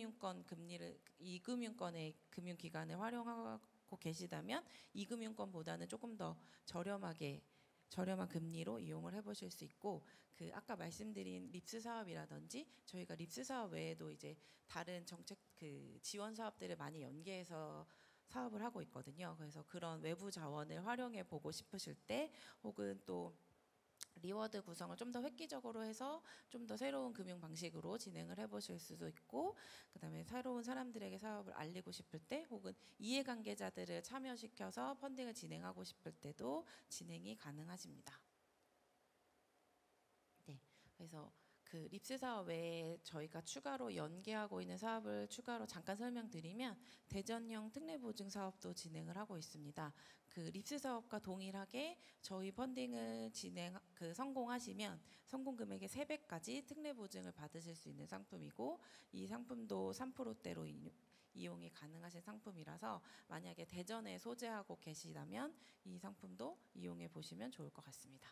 이금융권의 금융기관을 활용하고 계시다면 이금융권보다는 조금 더 저렴한 금리로 이용을 해보실 수 있고 그 아까 말씀드린 립스 사업이라든지 저희가 립스 사업 외에도 이제 다른 정책 그 지원 사업들을 많이 연계해서 사업을 하고 있거든요. 그래서 그런 외부 자원을 활용해 보고 싶으실 때 혹은 또 리워드 구성을 좀 더 획기적으로 해서 좀 더 새로운 금융 방식으로 진행을 해보실 수도 있고 그다음에 새로운 사람들에게 사업을 알리고 싶을 때 혹은 이해관계자들을 참여시켜서 펀딩을 진행하고 싶을 때도 진행이 가능하십니다. 네, 그래서 그 립스 사업 외에 저희가 추가로 연계하고 있는 사업을 추가로 잠깐 설명드리면 대전형 특례 보증 사업도 진행을 하고 있습니다. 그 립스 사업과 동일하게 저희 펀딩을 성공하시면 성공 금액의 3배까지 특례 보증을 받으실 수 있는 상품이고 이 상품도 3%대로 이용이 가능하신 상품이라서 만약에 대전에 소재하고 계시다면 이 상품도 이용해 보시면 좋을 것 같습니다.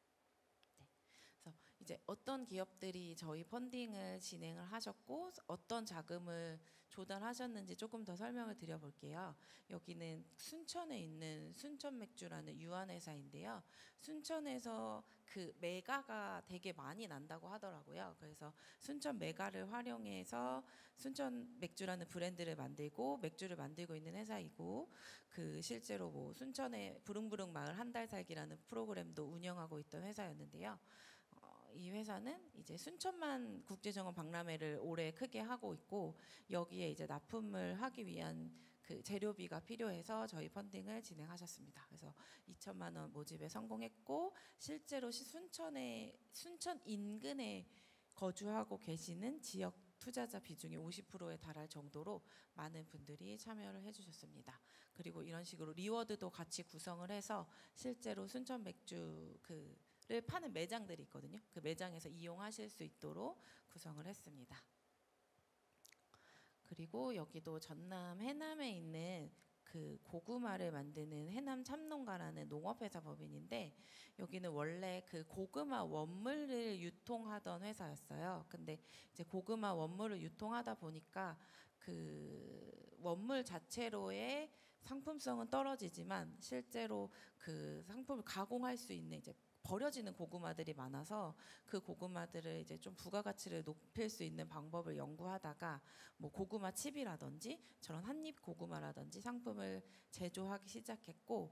이제 어떤 기업들이 저희 펀딩을 진행을 하셨고 어떤 자금을 조달하셨는지 조금 더 설명을 드려볼게요. 여기는 순천에 있는 순천맥주라는 유한회사인데요. 순천에서 그 메가가 되게 많이 난다고 하더라고요. 그래서 순천 메가를 활용해서 순천맥주라는 브랜드를 만들고 맥주를 만들고 있는 회사이고 그 실제로 뭐 순천의 부릉부릉 마을 한 달 살기라는 프로그램도 운영하고 있던 회사였는데요. 이 회사는 이제 순천만 국제정원 박람회를 올해 크게 하고 있고 여기에 이제 납품을 하기 위한 그 재료비가 필요해서 저희 펀딩을 진행하셨습니다. 그래서 2천만 원 모집에 성공했고 실제로 순천 인근에 거주하고 계시는 지역 투자자 비중이 50%에 달할 정도로 많은 분들이 참여를 해주셨습니다. 그리고 이런 식으로 리워드도 같이 구성을 해서 실제로 순천 맥주 를 파는 매장들이 있거든요. 그 매장에서 이용하실 수 있도록 구성을 했습니다. 그리고 여기도 전남 해남에 있는 그 고구마를 만드는 해남 참농가라는 농업회사 법인인데 여기는 원래 그 고구마 원물을 유통하던 회사였어요. 근데 이제 고구마 원물을 유통하다 보니까 그 원물 자체로의 상품성은 떨어지지만 실제로 그 상품을 가공할 수 있는 이제 버려지는 고구마들이 많아서 그 고구마들을 이제 좀 부가가치를 높일 수 있는 방법을 연구하다가 뭐 고구마 칩이라든지 저런 한입 고구마라든지 상품을 제조하기 시작했고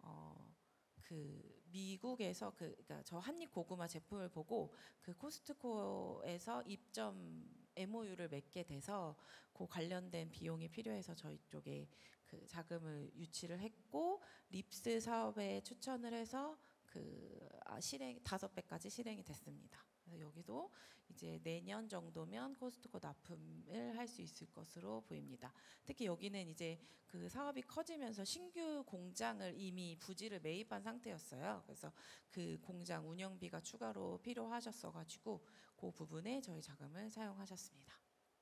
그 미국에서 그러니까 저 한입 고구마 제품을 보고 그 코스트코에서 입점 MOU를 맺게 돼서 그 관련된 비용이 필요해서 저희 쪽에 그 자금을 유치를 했고 립스 사업에 추천을 해서 실행 5배까지 실행이 됐습니다. 그래서 여기도 이제 내년 정도면 코스트코 납품을 할 수 있을 것으로 보입니다. 특히 여기는 이제 그 사업이 커지면서 신규 공장을 이미 부지를 매입한 상태였어요. 그래서 그 공장 운영비가 추가로 필요하셨어가지고 그 부분에 저희 자금을 사용하셨습니다.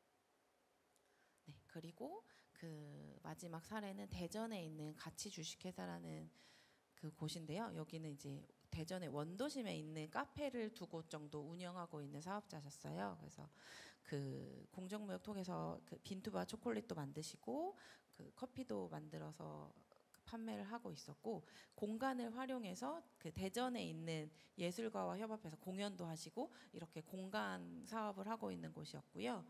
네, 그리고 그 마지막 사례는 대전에 있는 가치 주식회사라는 그 곳인데요. 여기는 이제 대전의 원도심에 있는 카페를 2곳 정도 운영하고 있는 사업자셨어요. 그래서 그 공정무역 통해서 그 빈투바 초콜릿도 만드시고 그 커피도 만들어서 판매를 하고 있었고 공간을 활용해서 그 대전에 있는 예술가와 협업해서 공연도 하시고 이렇게 공간 사업을 하고 있는 곳이었고요.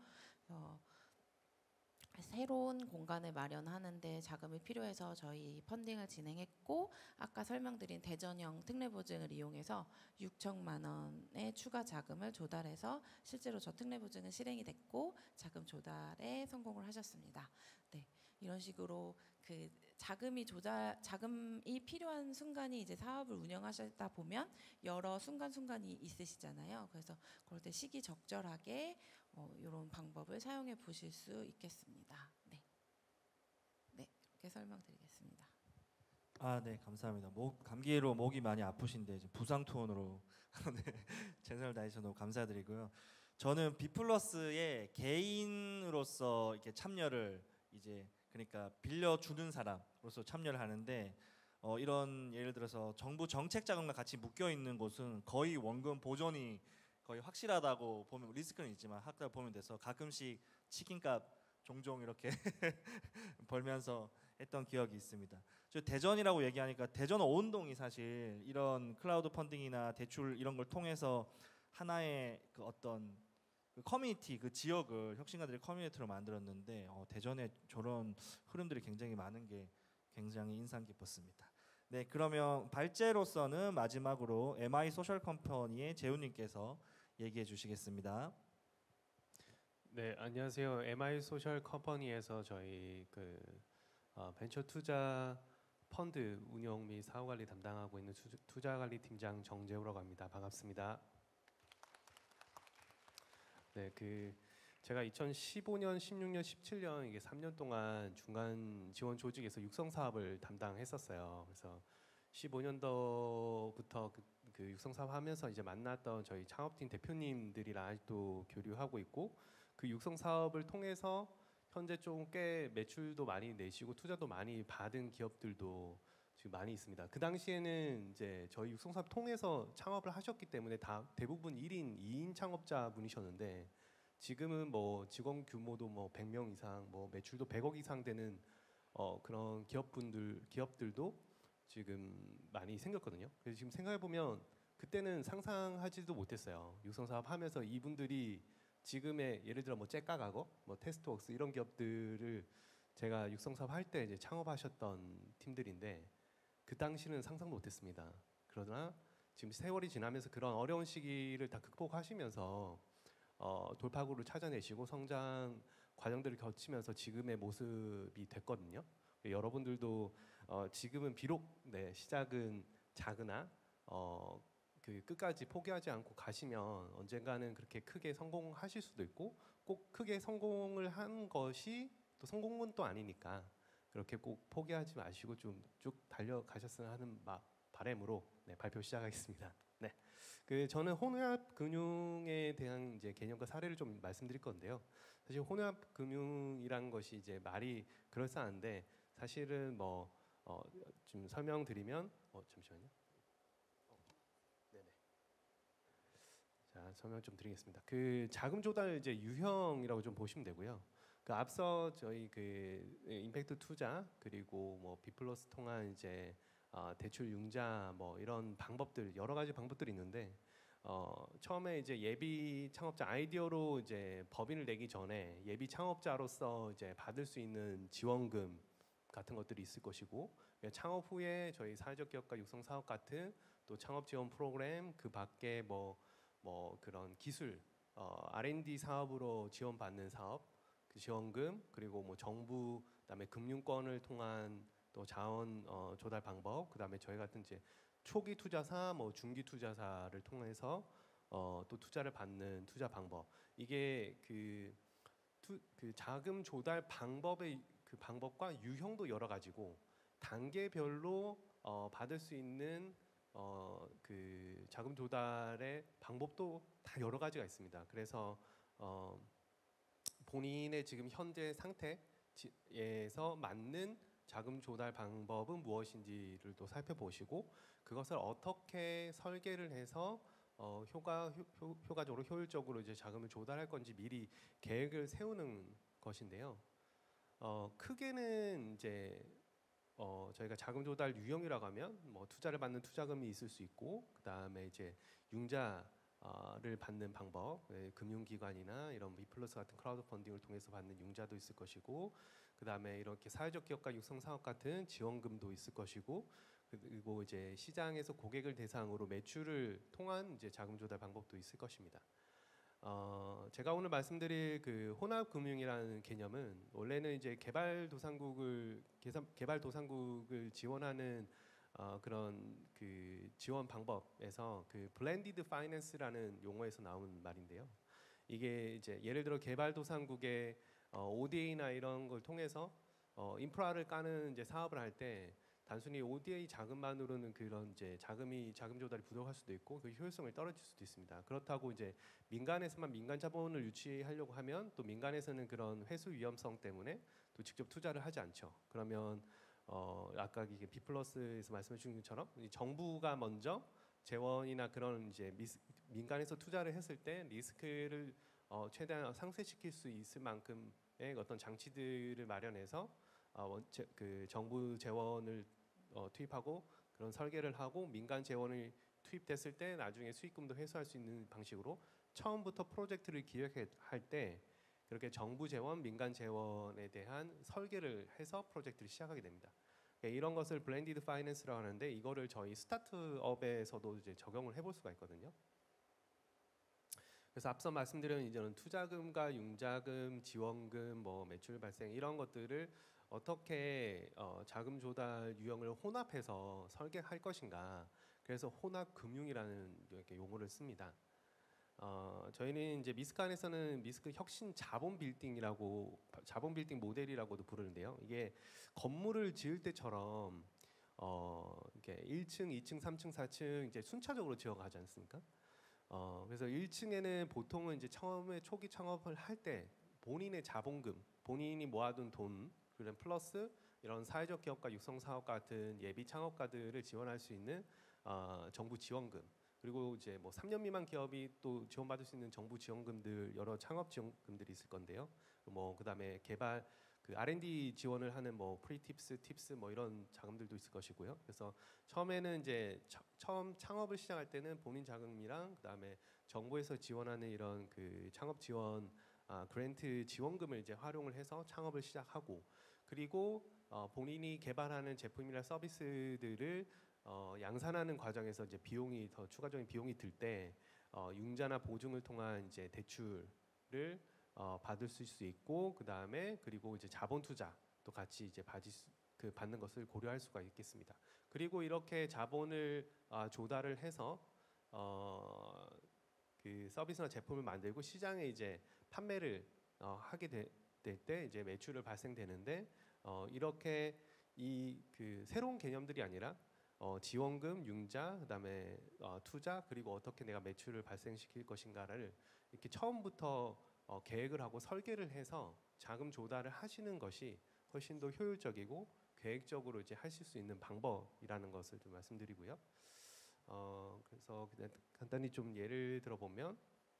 새로운 공간을 마련하는데 자금이 필요해서 저희 펀딩을 진행했고 아까 설명드린 대전형 특례보증을 이용해서 6천만 원의 추가 자금을 조달해서 실제로 저 특례보증은 실행이 됐고 자금 조달에 성공을 하셨습니다. 네, 이런 식으로 그 자금이 필요한 순간이 이제 사업을 운영하시다 보면 여러 순간순간이 있으시잖아요. 그래서 그럴 때 시기적절하게 이런 방법을 사용해 보실 수 있겠습니다. 네, 이렇게 설명드리겠습니다. 네, 감사합니다. 감기로 목이 많이 아프신데 이제 부상 톤으로 네, 최선을 다해서 너무 감사드리고요. 저는 비플러스의 개인으로서 이렇게 참여를 이제 그러니까 빌려주는 사람으로서 참여를 하는데 이런 예를 들어서 정부 정책 자금과 같이 묶여 있는 곳은 거의 원금 보존이 거의 확실하다고 보면 리스크는 있지만 확실하다고 보면 돼서 가끔씩 치킨값 종종 이렇게 벌면서 했던 기억이 있습니다. 저 대전이라고 얘기하니까 대전 오운동이 사실 이런 클라우드 펀딩이나 대출 이런 걸 통해서 하나의 그 어떤 그 커뮤니티 그 지역을 혁신가들의 커뮤니티로 만들었는데 대전에 저런 흐름들이 굉장히 많은 게 굉장히 인상 깊었습니다. 네, 그러면 발제로서는 마지막으로 MI 소셜 컴퍼니의 재훈님께서 얘기해 주시겠습니다. 네, 안녕하세요. MI 소셜 컴퍼니에서 저희 벤처 투자 펀드 운영 및 사후 관리 담당하고 있는 투자 관리 팀장 정재우라고 합니다. 반갑습니다. 네, 제가 2015년, 16년, 17년 이게 3년 동안 중간 지원 조직에서 육성 사업을 담당했었어요. 그래서 15년도부터 그 육성 사업 하면서 이제 만났던 저희 창업팀 대표님들이랑 아직도 교류하고 있고 그 육성 사업을 통해서 현재 좀 꽤 매출도 많이 내시고 투자도 많이 받은 기업들도 지금 많이 있습니다. 그 당시에는 이제 저희 육성 사업 통해서 창업을 하셨기 때문에 대부분 1인, 2인 창업자분이셨는데 지금은 뭐 직원 규모도 뭐 100명 이상, 뭐 매출도 100억 이상 되는 그런 기업들도 지금 많이 생겼거든요. 그래서 지금 생각해 보면 그때는 상상하지도 못했어요. 육성 사업 하면서 이분들이 지금의 예를 들어 뭐 째까가고 뭐 테스트웍스 이런 기업들을 제가 육성 사업 할 때 이제 창업하셨던 팀들인데 그 당시는 상상도 못했습니다. 그러나 지금 세월이 지나면서 그런 어려운 시기를 다 극복하시면서 돌파구를 찾아내시고 성장 과정들을 거치면서 지금의 모습이 됐거든요. 여러분들도 지금은 비록 시작은 작으나 끝까지 포기하지 않고 가시면 언젠가는 그렇게 크게 성공하실 수도 있고 꼭 크게 성공을 한 것이 또 성공은 또 아니니까 그렇게 꼭 포기하지 마시고 좀 쭉 달려가셨으면 하는 바람으로 발표 시작하겠습니다. 네, 저는 혼합 금융에 대한 이제 개념과 사례를 좀 말씀드릴 건데요. 사실 혼합 금융이란 것이 이제 말이 그럴싸한데 사실은 좀 설명드리면 잠시만요. 자, 설명 좀 드리겠습니다. 자금 조달 이제 유형이라고 좀 보시면 되고요. 앞서 저희 임팩트 투자 그리고 비플러스 통한 이제 대출 융자 뭐 이런 방법들 여러 가지 방법들이 있는데 처음에 이제 예비 창업자 아이디어로 이제 법인을 내기 전에 예비 창업자로서 이제 받을 수 있는 지원금 같은 것들이 있을 것이고 창업 후에 저희 사회적 기업가 육성 사업 같은 또 창업 지원 프로그램 그 밖에 뭐 그런 기술 R&D 사업으로 지원받는 사업 그 지원금 그리고 뭐 정부 그다음에 금융권을 통한 또 자원 조달 방법 그다음에 저희 같은 이제 초기 투자사 뭐 중기 투자사를 통해서 또 투자를 받는 투자 방법 이게 그 자금 조달 방법의 그 방법과 유형도 여러 가지고 단계별로 받을 수 있는 그 자금 조달의 방법도 다 여러 가지가 있습니다. 그래서 본인의 지금 현재 상태에서 맞는 자금 조달 방법은 무엇인지를 또 살펴보시고 그것을 어떻게 설계를 해서 효과적으로 효율적으로 이제 자금을 조달할 건지 미리 계획을 세우는 것인데요. 크게는 이제 저희가 자금 조달 유형이라고 하면 뭐 투자를 받는 투자금이 있을 수 있고 그 다음에 이제 융자를 받는 방법, 금융기관이나 이런 B+ 같은 크라우드 펀딩을 통해서 받는 융자도 있을 것이고 그 다음에 이렇게 사회적 기업가 육성 사업 같은 지원금도 있을 것이고 그리고 이제 시장에서 고객을 대상으로 매출을 통한 이제 자금 조달 방법도 있을 것입니다. 제가 오늘 말씀드릴 그 혼합금융이라는 개념은 원래는 이제 개발도상국을 지원하는 그런 그 지원 방법에서 그 블렌디드 파이낸스라는 용어에서 나온 말인데요. 이게 이제 예를 들어 개발도상국의 ODA나 이런 걸 통해서 인프라를 까는 이제 사업을 할 때 단순히 ODA 자금만으로는 그런 이제 자금 조달이 부족할 수도 있고 그 효율성이 떨어질 수도 있습니다. 그렇다고 이제 민간에서만 민간 자본을 유치하려고 하면 또 민간에서는 그런 회수 위험성 때문에 또 직접 투자를 하지 않죠. 그러면 아까 이게 B+에서 말씀해 주신 것처럼 정부가 먼저 재원이나 그런 이제 민간에서 투자를 했을 때 리스크를 최대한 상쇄시킬 수 있을 만큼의 어떤 장치들을 마련해서 그 정부 재원을 투입하고 그런 설계를 하고 민간 재원이 투입됐을 때 나중에 수익금도 회수할 수 있는 방식으로 처음부터 프로젝트를 기획할 때 그렇게 정부 재원, 민간 재원에 대한 설계를 해서 프로젝트를 시작하게 됩니다. 이런 것을 블렌디드 파이낸스라고 하는데 이거를 저희 스타트업에서도 이제 적용을 해볼 수가 있거든요. 그래서 앞서 말씀드린 이제는 투자금과 융자금, 지원금, 뭐 매출 발생 이런 것들을 어떻게 자금 조달 유형을 혼합해서 설계할 것인가. 그래서 혼합 금융이라는 이렇게 용어를 씁니다. 저희는 이제 미스크 안에서는 미스크 혁신 자본 빌딩 모델이라고도 부르는데요. 이게 건물을 지을 때처럼 이렇게 1층, 2층, 3층, 4층 이제 순차적으로 지어가지 않습니까? 그래서 1층에는 보통은 이제 처음에 초기 창업을 할 때 본인의 자본금, 본인이 모아둔 돈, 그런 플러스 이런 사회적 기업가 육성 사업 같은 예비 창업가들을 지원할 수 있는 정부 지원금, 그리고 이제 뭐 3년 미만 기업이 또 지원받을 수 있는 정부 지원금들 여러 창업 지원금들이 있을 건데요. 뭐 그다음에 개발 그 R&D 지원을 하는 뭐 프리팁스, 팁스 뭐 이런 자금들도 있을 것이고요. 그래서 처음에는 이제 처음 창업을 시작할 때는 본인 자금이랑 그다음에 정부에서 지원하는 이런 그 창업 지원 그랜트 지원금을 이제 활용을 해서 창업을 시작하고 그리고 본인이 개발하는 제품이나 서비스들을 양산하는 과정에서 이제 비용이 더 추가적인 비용이 들 때 융자나 보증을 통한 이제 대출을 받을 수 있고 그 다음에 그리고 이제 자본 투자도 같이 이제 받는 것을 고려할 수가 있겠습니다. 그리고 이렇게 자본을 조달을 해서 그 서비스나 제품을 만들고 시장에 이제 판매를 하게 될 때 이제 매출을 발생되는데 이렇게 이 그 새로운 개념들이 아니라 지원금, 융자, 그다음에 투자 그리고 어떻게 내가 매출을 발생시킬 것인가를 이렇게 처음부터 계획을 하고 설계를 해서 자금 조달을 하시는 것이 훨씬 더 효율적이고 계획적으로 이제 하실 수 있는 방법이라는 것을 좀 말씀드리고요. 그래서 그냥 간단히 좀 예를 들어 보면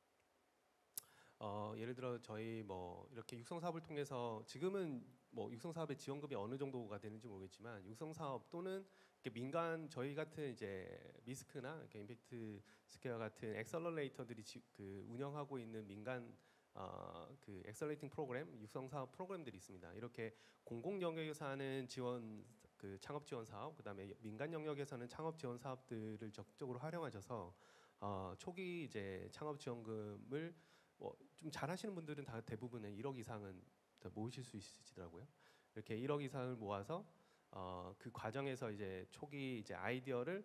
예를 들어 저희 뭐 이렇게 육성 사업을 통해서 지금은 뭐 육성 사업의 지원금이 어느 정도가 되는지 모르겠지만 육성 사업 또는 민간 저희 같은 이제 미스크나 이렇게 임팩트 스퀘어 같은 엑셀러레이터들이 그 운영하고 있는 민간 그 엑셀레이팅 프로그램, 육성 사업 프로그램들이 있습니다. 이렇게 공공 영역에서 하는 지원 그 창업 지원 사업, 그다음에 민간 영역에서는 창업 지원 사업들을 적극적으로 활용하셔서 초기 이제 창업 지원금을 좀 잘하시는 분들은 다 대부분은 1억 이상은 모으실 수 있으시더라고요. 이렇게 1억 이상을 모아서 그 과정에서 이제 초기 이제 아이디어를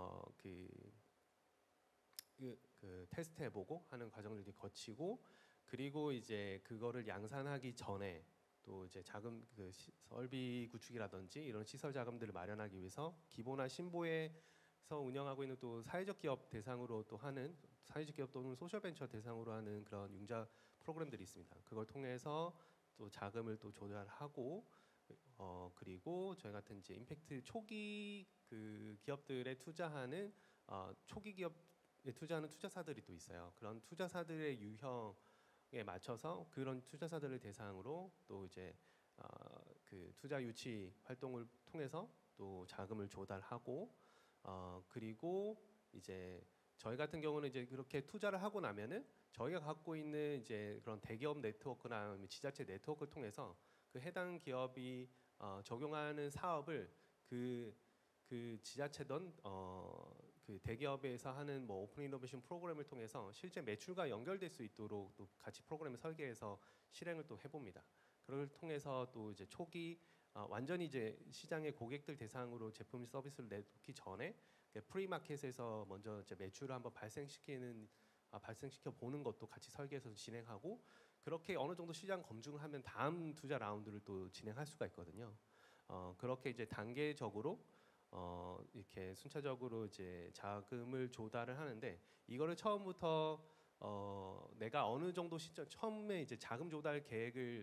그 테스트해보고 하는 과정을 이제 거치고, 그리고 이제 그거를 양산하기 전에 또 이제 자금 그 설비 구축이라든지 이런 시설 자금들을 마련하기 위해서 기본화 신보에서 운영하고 있는 또 사회적 기업 대상으로 또 하는 사회적 기업 또는 소셜 벤처 대상으로 하는 그런 융자 프로그램들이 있습니다. 그걸 통해서 또 자금을 또 조달하고 그리고 저희 같은 이제 임팩트 초기 그 기업들에 투자하는 초기 기업에 투자하는 투자사들이 또 있어요. 그런 투자사들의 유형에 맞춰서 그런 투자사들을 대상으로 또 이제 그 투자 유치 활동을 통해서 또 자금을 조달하고 그리고 이제 저희 같은 경우는 이제 그렇게 투자를 하고 나면은 저희가 갖고 있는 이제 그런 대기업 네트워크나 지자체 네트워크를 통해서 그 해당 기업이 적용하는 사업을 그 지자체든 그 대기업에서 하는 뭐 오픈 이노베이션 프로그램을 통해서 실제 매출과 연결될 수 있도록 또 같이 프로그램을 설계해서 실행을 또 해봅니다. 그걸 통해서 또 이제 초기 완전히 이제 시장의 고객들 대상으로 제품 서비스를 내놓기 전에 프리마켓에서 먼저 이제 매출을 한번 발생시켜 보는 것도 같이 설계해서 진행하고, 그렇게 어느 정도 시장 검증을 하면 다음 투자 라운드를 또 진행할 수가 있거든요. 그렇게 이제 단계적으로 이렇게 순차적으로 이제 자금을 조달을 하는데, 이거를 처음부터 내가 어느 정도 시점 처음에 이제 자금 조달 계획을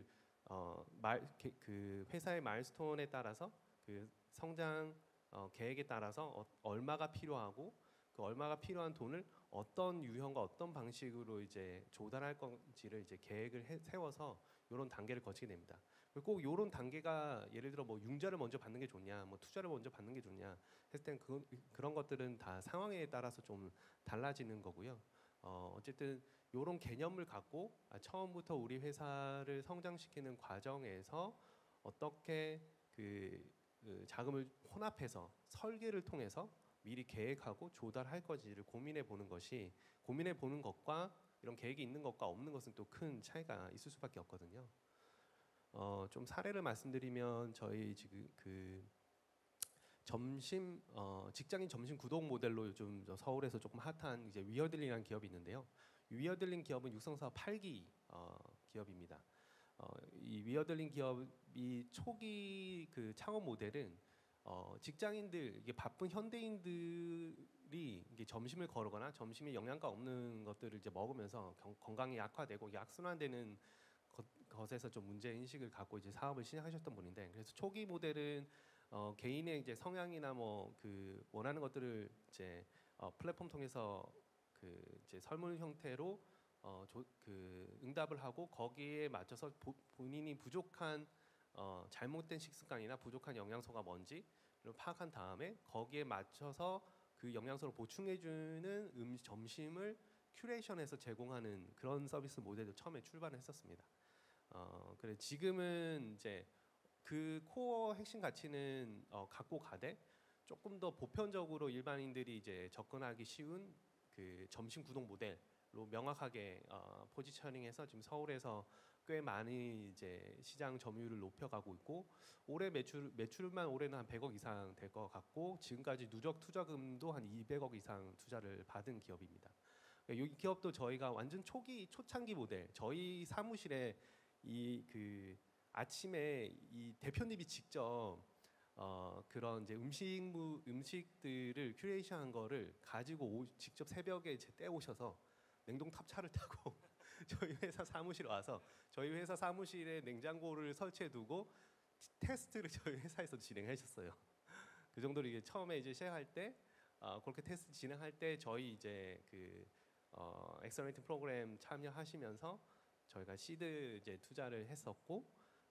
그 회사의 마일스톤에 따라서 그 성장 계획에 따라서 얼마가 필요하고 그 얼마가 필요한 돈을 어떤 유형과 어떤 방식으로 이제 조달할 건지를 이제 계획을 세워서 이런 단계를 거치게 됩니다. 꼭 이런 단계가 예를 들어 뭐 융자를 먼저 받는 게 좋냐, 뭐 투자를 먼저 받는 게 좋냐 했을 땐 그런 것들은 다 상황에 따라서 좀 달라지는 거고요. 어쨌든 이런 개념을 갖고 처음부터 우리 회사를 성장시키는 과정에서 어떻게 그 자금을 혼합해서 설계를 통해서 미리 계획하고 조달할 건지를 고민해 보는 것과 이런 계획이 있는 것과 없는 것은 또 큰 차이가 있을 수밖에 없거든요. 좀 사례를 말씀드리면 저희 지금 그 직장인 점심 구독 모델로 요즘 서울에서 조금 핫한 이제 위어들링이라는 기업이 있는데요. 위어들링 기업은 육성사업 8기 기업입니다. 이 위어들링 기업이 초기 그 창업 모델은 직장인들, 이게 바쁜 현대인들이 이게 점심을 거르거나 점심에 영양가 없는 것들을 이제 먹으면서 건강이 악화되고 약순환되는 것에서 좀 문제 인식을 갖고 이제 사업을 시작하셨던 분인데, 그래서 초기 모델은 개인의 이제 성향이나 뭐 그 원하는 것들을 이제 플랫폼 통해서 그 이제 설문 형태로 그 응답을 하고 거기에 맞춰서 본인이 부족한 잘못된 식습관이나 부족한 영양소가 뭔지를 파악한 다음에 거기에 맞춰서 그 영양소를 보충해주는 점심을 큐레이션해서 제공하는 그런 서비스 모델도 처음에 출발했었습니다. 그래 지금은 이제 그 코어 핵심 가치는 갖고 가되 조금 더 보편적으로 일반인들이 이제 접근하기 쉬운 그 점심 구독 모델로 명확하게 포지셔닝해서 지금 서울에서 꽤 많이 이제 시장 점유율을 높여가고 있고, 올해 매출만 올해는 한 100억 이상 될 것 같고, 지금까지 누적 투자금도 한 200억 이상 투자를 받은 기업입니다. 이 기업도 저희가 완전 초창기 모델, 저희 사무실에 이 그 아침에 이 대표님이 직접 그런 이제 음식들을 큐레이션한 거를 가지고 직접 새벽에 떼오셔서 냉동탑 차를 타고 저희 회사 사무실 와서 저희 회사 사무실에 냉장고를 설치해두고 테스트를 저희 회사에서 진행하셨어요. 그 정도로 이게 처음에 이제 시작할 때 그렇게 테스트 진행할 때 저희 이제 그 엑셀러레이팅 프로그램 참여하시면서 저희가 시드 이제 투자를 했었고,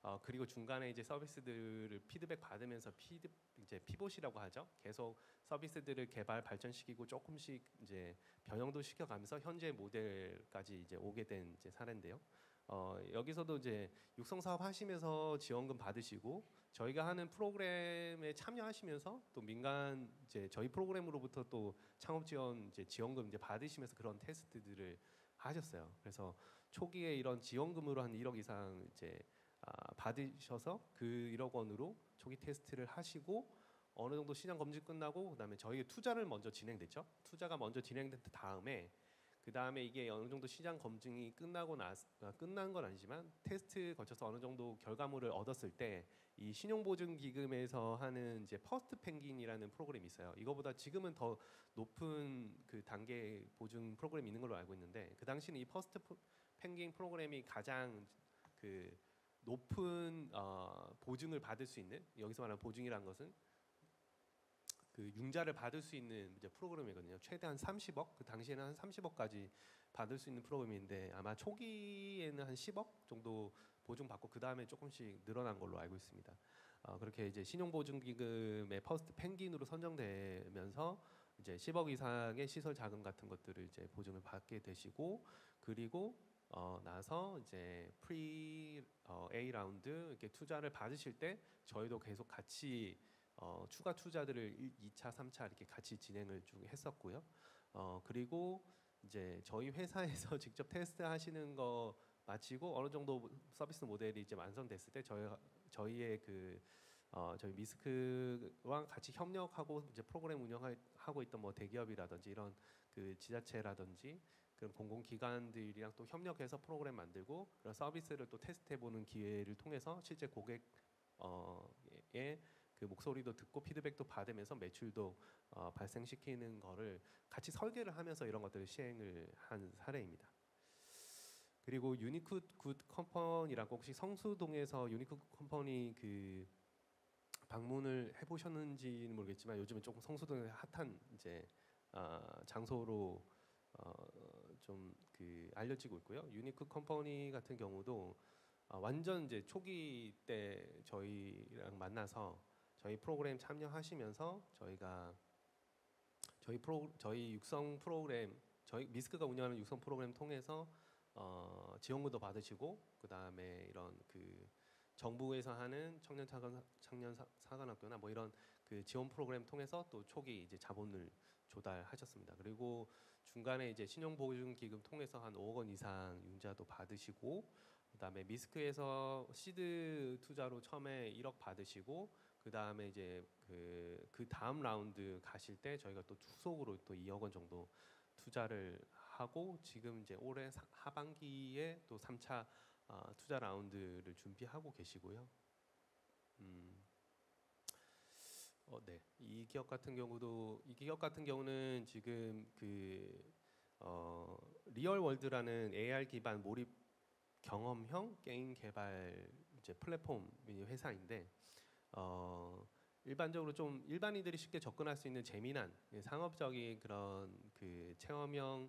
그리고 중간에 이제 서비스들을 피드백 받으면서 이제 피봇이라고 하죠. 계속 서비스들을 개발 발전시키고 조금씩 이제 변형도 시켜가면서 현재 모델까지 이제 오게 된 이제 사례인데요. 여기서도 이제 육성 사업 하시면서 지원금 받으시고 저희가 하는 프로그램에 참여하시면서 또 민간 이제 저희 프로그램으로부터 또 창업 지원 이제 지원금 이제 받으시면서 그런 테스트들을 하셨어요. 그래서 초기에 이런 지원금으로 한 1억 이상 이제 받으셔서 그 1억 원으로 초기 테스트를 하시고 어느 정도 시장 검증 끝나고 그다음에 저희 투자를 먼저 진행됐죠. 투자가 먼저 진행된 다음에 그다음에 이게 어느 정도 시장 검증이 끝난 건 아니지만 테스트 거쳐서 어느 정도 결과물을 얻었을 때 이 신용보증기금에서 하는 이제 퍼스트 펭귄이라는 프로그램이 있어요. 이거보다 지금은 더 높은 그 단계 보증 프로그램이 있는 걸로 알고 있는데 그 당시는 이 퍼스트 펭귄 프로그램이 가장 그 높은 보증을 받을 수 있는, 여기서 말하는 보증이라는 것은 그 융자를 받을 수 있는 이제 프로그램이거든요. 최대한 30억, 그 당시에는 한 30억까지 받을 수 있는 프로그램인데 아마 초기에는 한 10억 정도 보증받고 그 다음에 조금씩 늘어난 걸로 알고 있습니다. 그렇게 이제 신용보증기금의 퍼스트 펭귄으로 선정되면서 이제 10억 이상의 시설 자금 같은 것들을 이제 보증을 받게 되시고 그리고 나서 이제 프리 A 라운드 이렇게 투자를 받으실 때 저희도 계속 같이 추가 투자들을 2차, 3차 이렇게 같이 진행을 쭉 했었고요. 그리고 이제 저희 회사에서 직접 테스트 하시는 거 마치고 어느 정도 서비스 모델이 이제 완성됐을 때 저희의 저희 미스크와 같이 협력하고 이제 프로그램 운영하고 있던 뭐 대기업이라든지 이런 그 지자체라든지 그런 공공기관들이랑 또 협력해서 프로그램 만들고 그런 서비스를 또 테스트해보는 기회를 통해서 실제 고객의 그 목소리도 듣고 피드백도 받으면서 매출도 발생시키는 거를 같이 설계를 하면서 이런 것들을 시행을 한 사례입니다. 그리고 유니크 굿 컴퍼니라고 혹시 성수동에서 유니크 굿 컴퍼니 그 방문을 해보셨는지는 모르겠지만 요즘은 조금 성수동에 핫한 이제 장소로 좀 그 알려지고 있고요. 유니크 컴퍼니 같은 경우도 완전 이제 초기 때 저희랑 만나서 저희 프로그램 참여하시면서 저희 육성 프로그램 저희 미스크가 운영하는 육성 프로그램 통해서 지원금도 받으시고 그 다음에 이런 그 정부에서 하는 청년 사관학교나 뭐 이런 그 지원 프로그램 통해서 또 초기 이제 자본을 조달하셨습니다. 그리고 중간에 이제 신용보증기금 통해서 한 5억 원 이상 융자도 받으시고 그다음에 미스크에서 시드 투자로 처음에 1억 받으시고 그다음에 이제 그 다음 라운드 가실 때 저희가 또 후속으로 또 2억 원 정도 투자를 하고 지금 이제 올해 하반기에 또 3차 투자 라운드를 준비하고 계시고요. 네. 이 기업 같은 경우는 지금 리얼월드라는 AR 기반 몰입 경험형 게임 개발 이제 플랫폼 회사인데 일반적으로 좀 일반인들이 쉽게 접근할 수 있는 재미난 상업적인 그런 그 체험형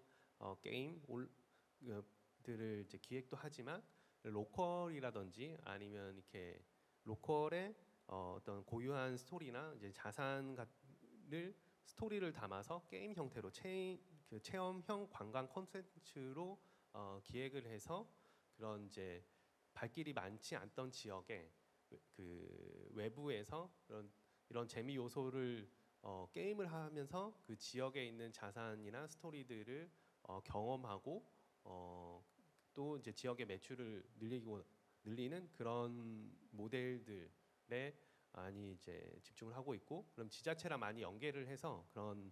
게임들을 이제 기획도 하지만 로컬이라든지 아니면 이렇게 로컬의 어떤 고유한 스토리나 이제 자산을 스토리를 담아서 게임 형태로 체험형 관광 콘텐츠로 기획을 해서 그런 이제 발길이 많지 않던 지역에 그 외부에서 이런 재미 요소를 게임을 하면서 그 지역에 있는 자산이나 스토리들을 경험하고 또 이제 지역의 매출을 늘리는 그런 모델들에 많이 이제 집중을 하고 있고 그럼 지자체랑 많이 연계를 해서 그런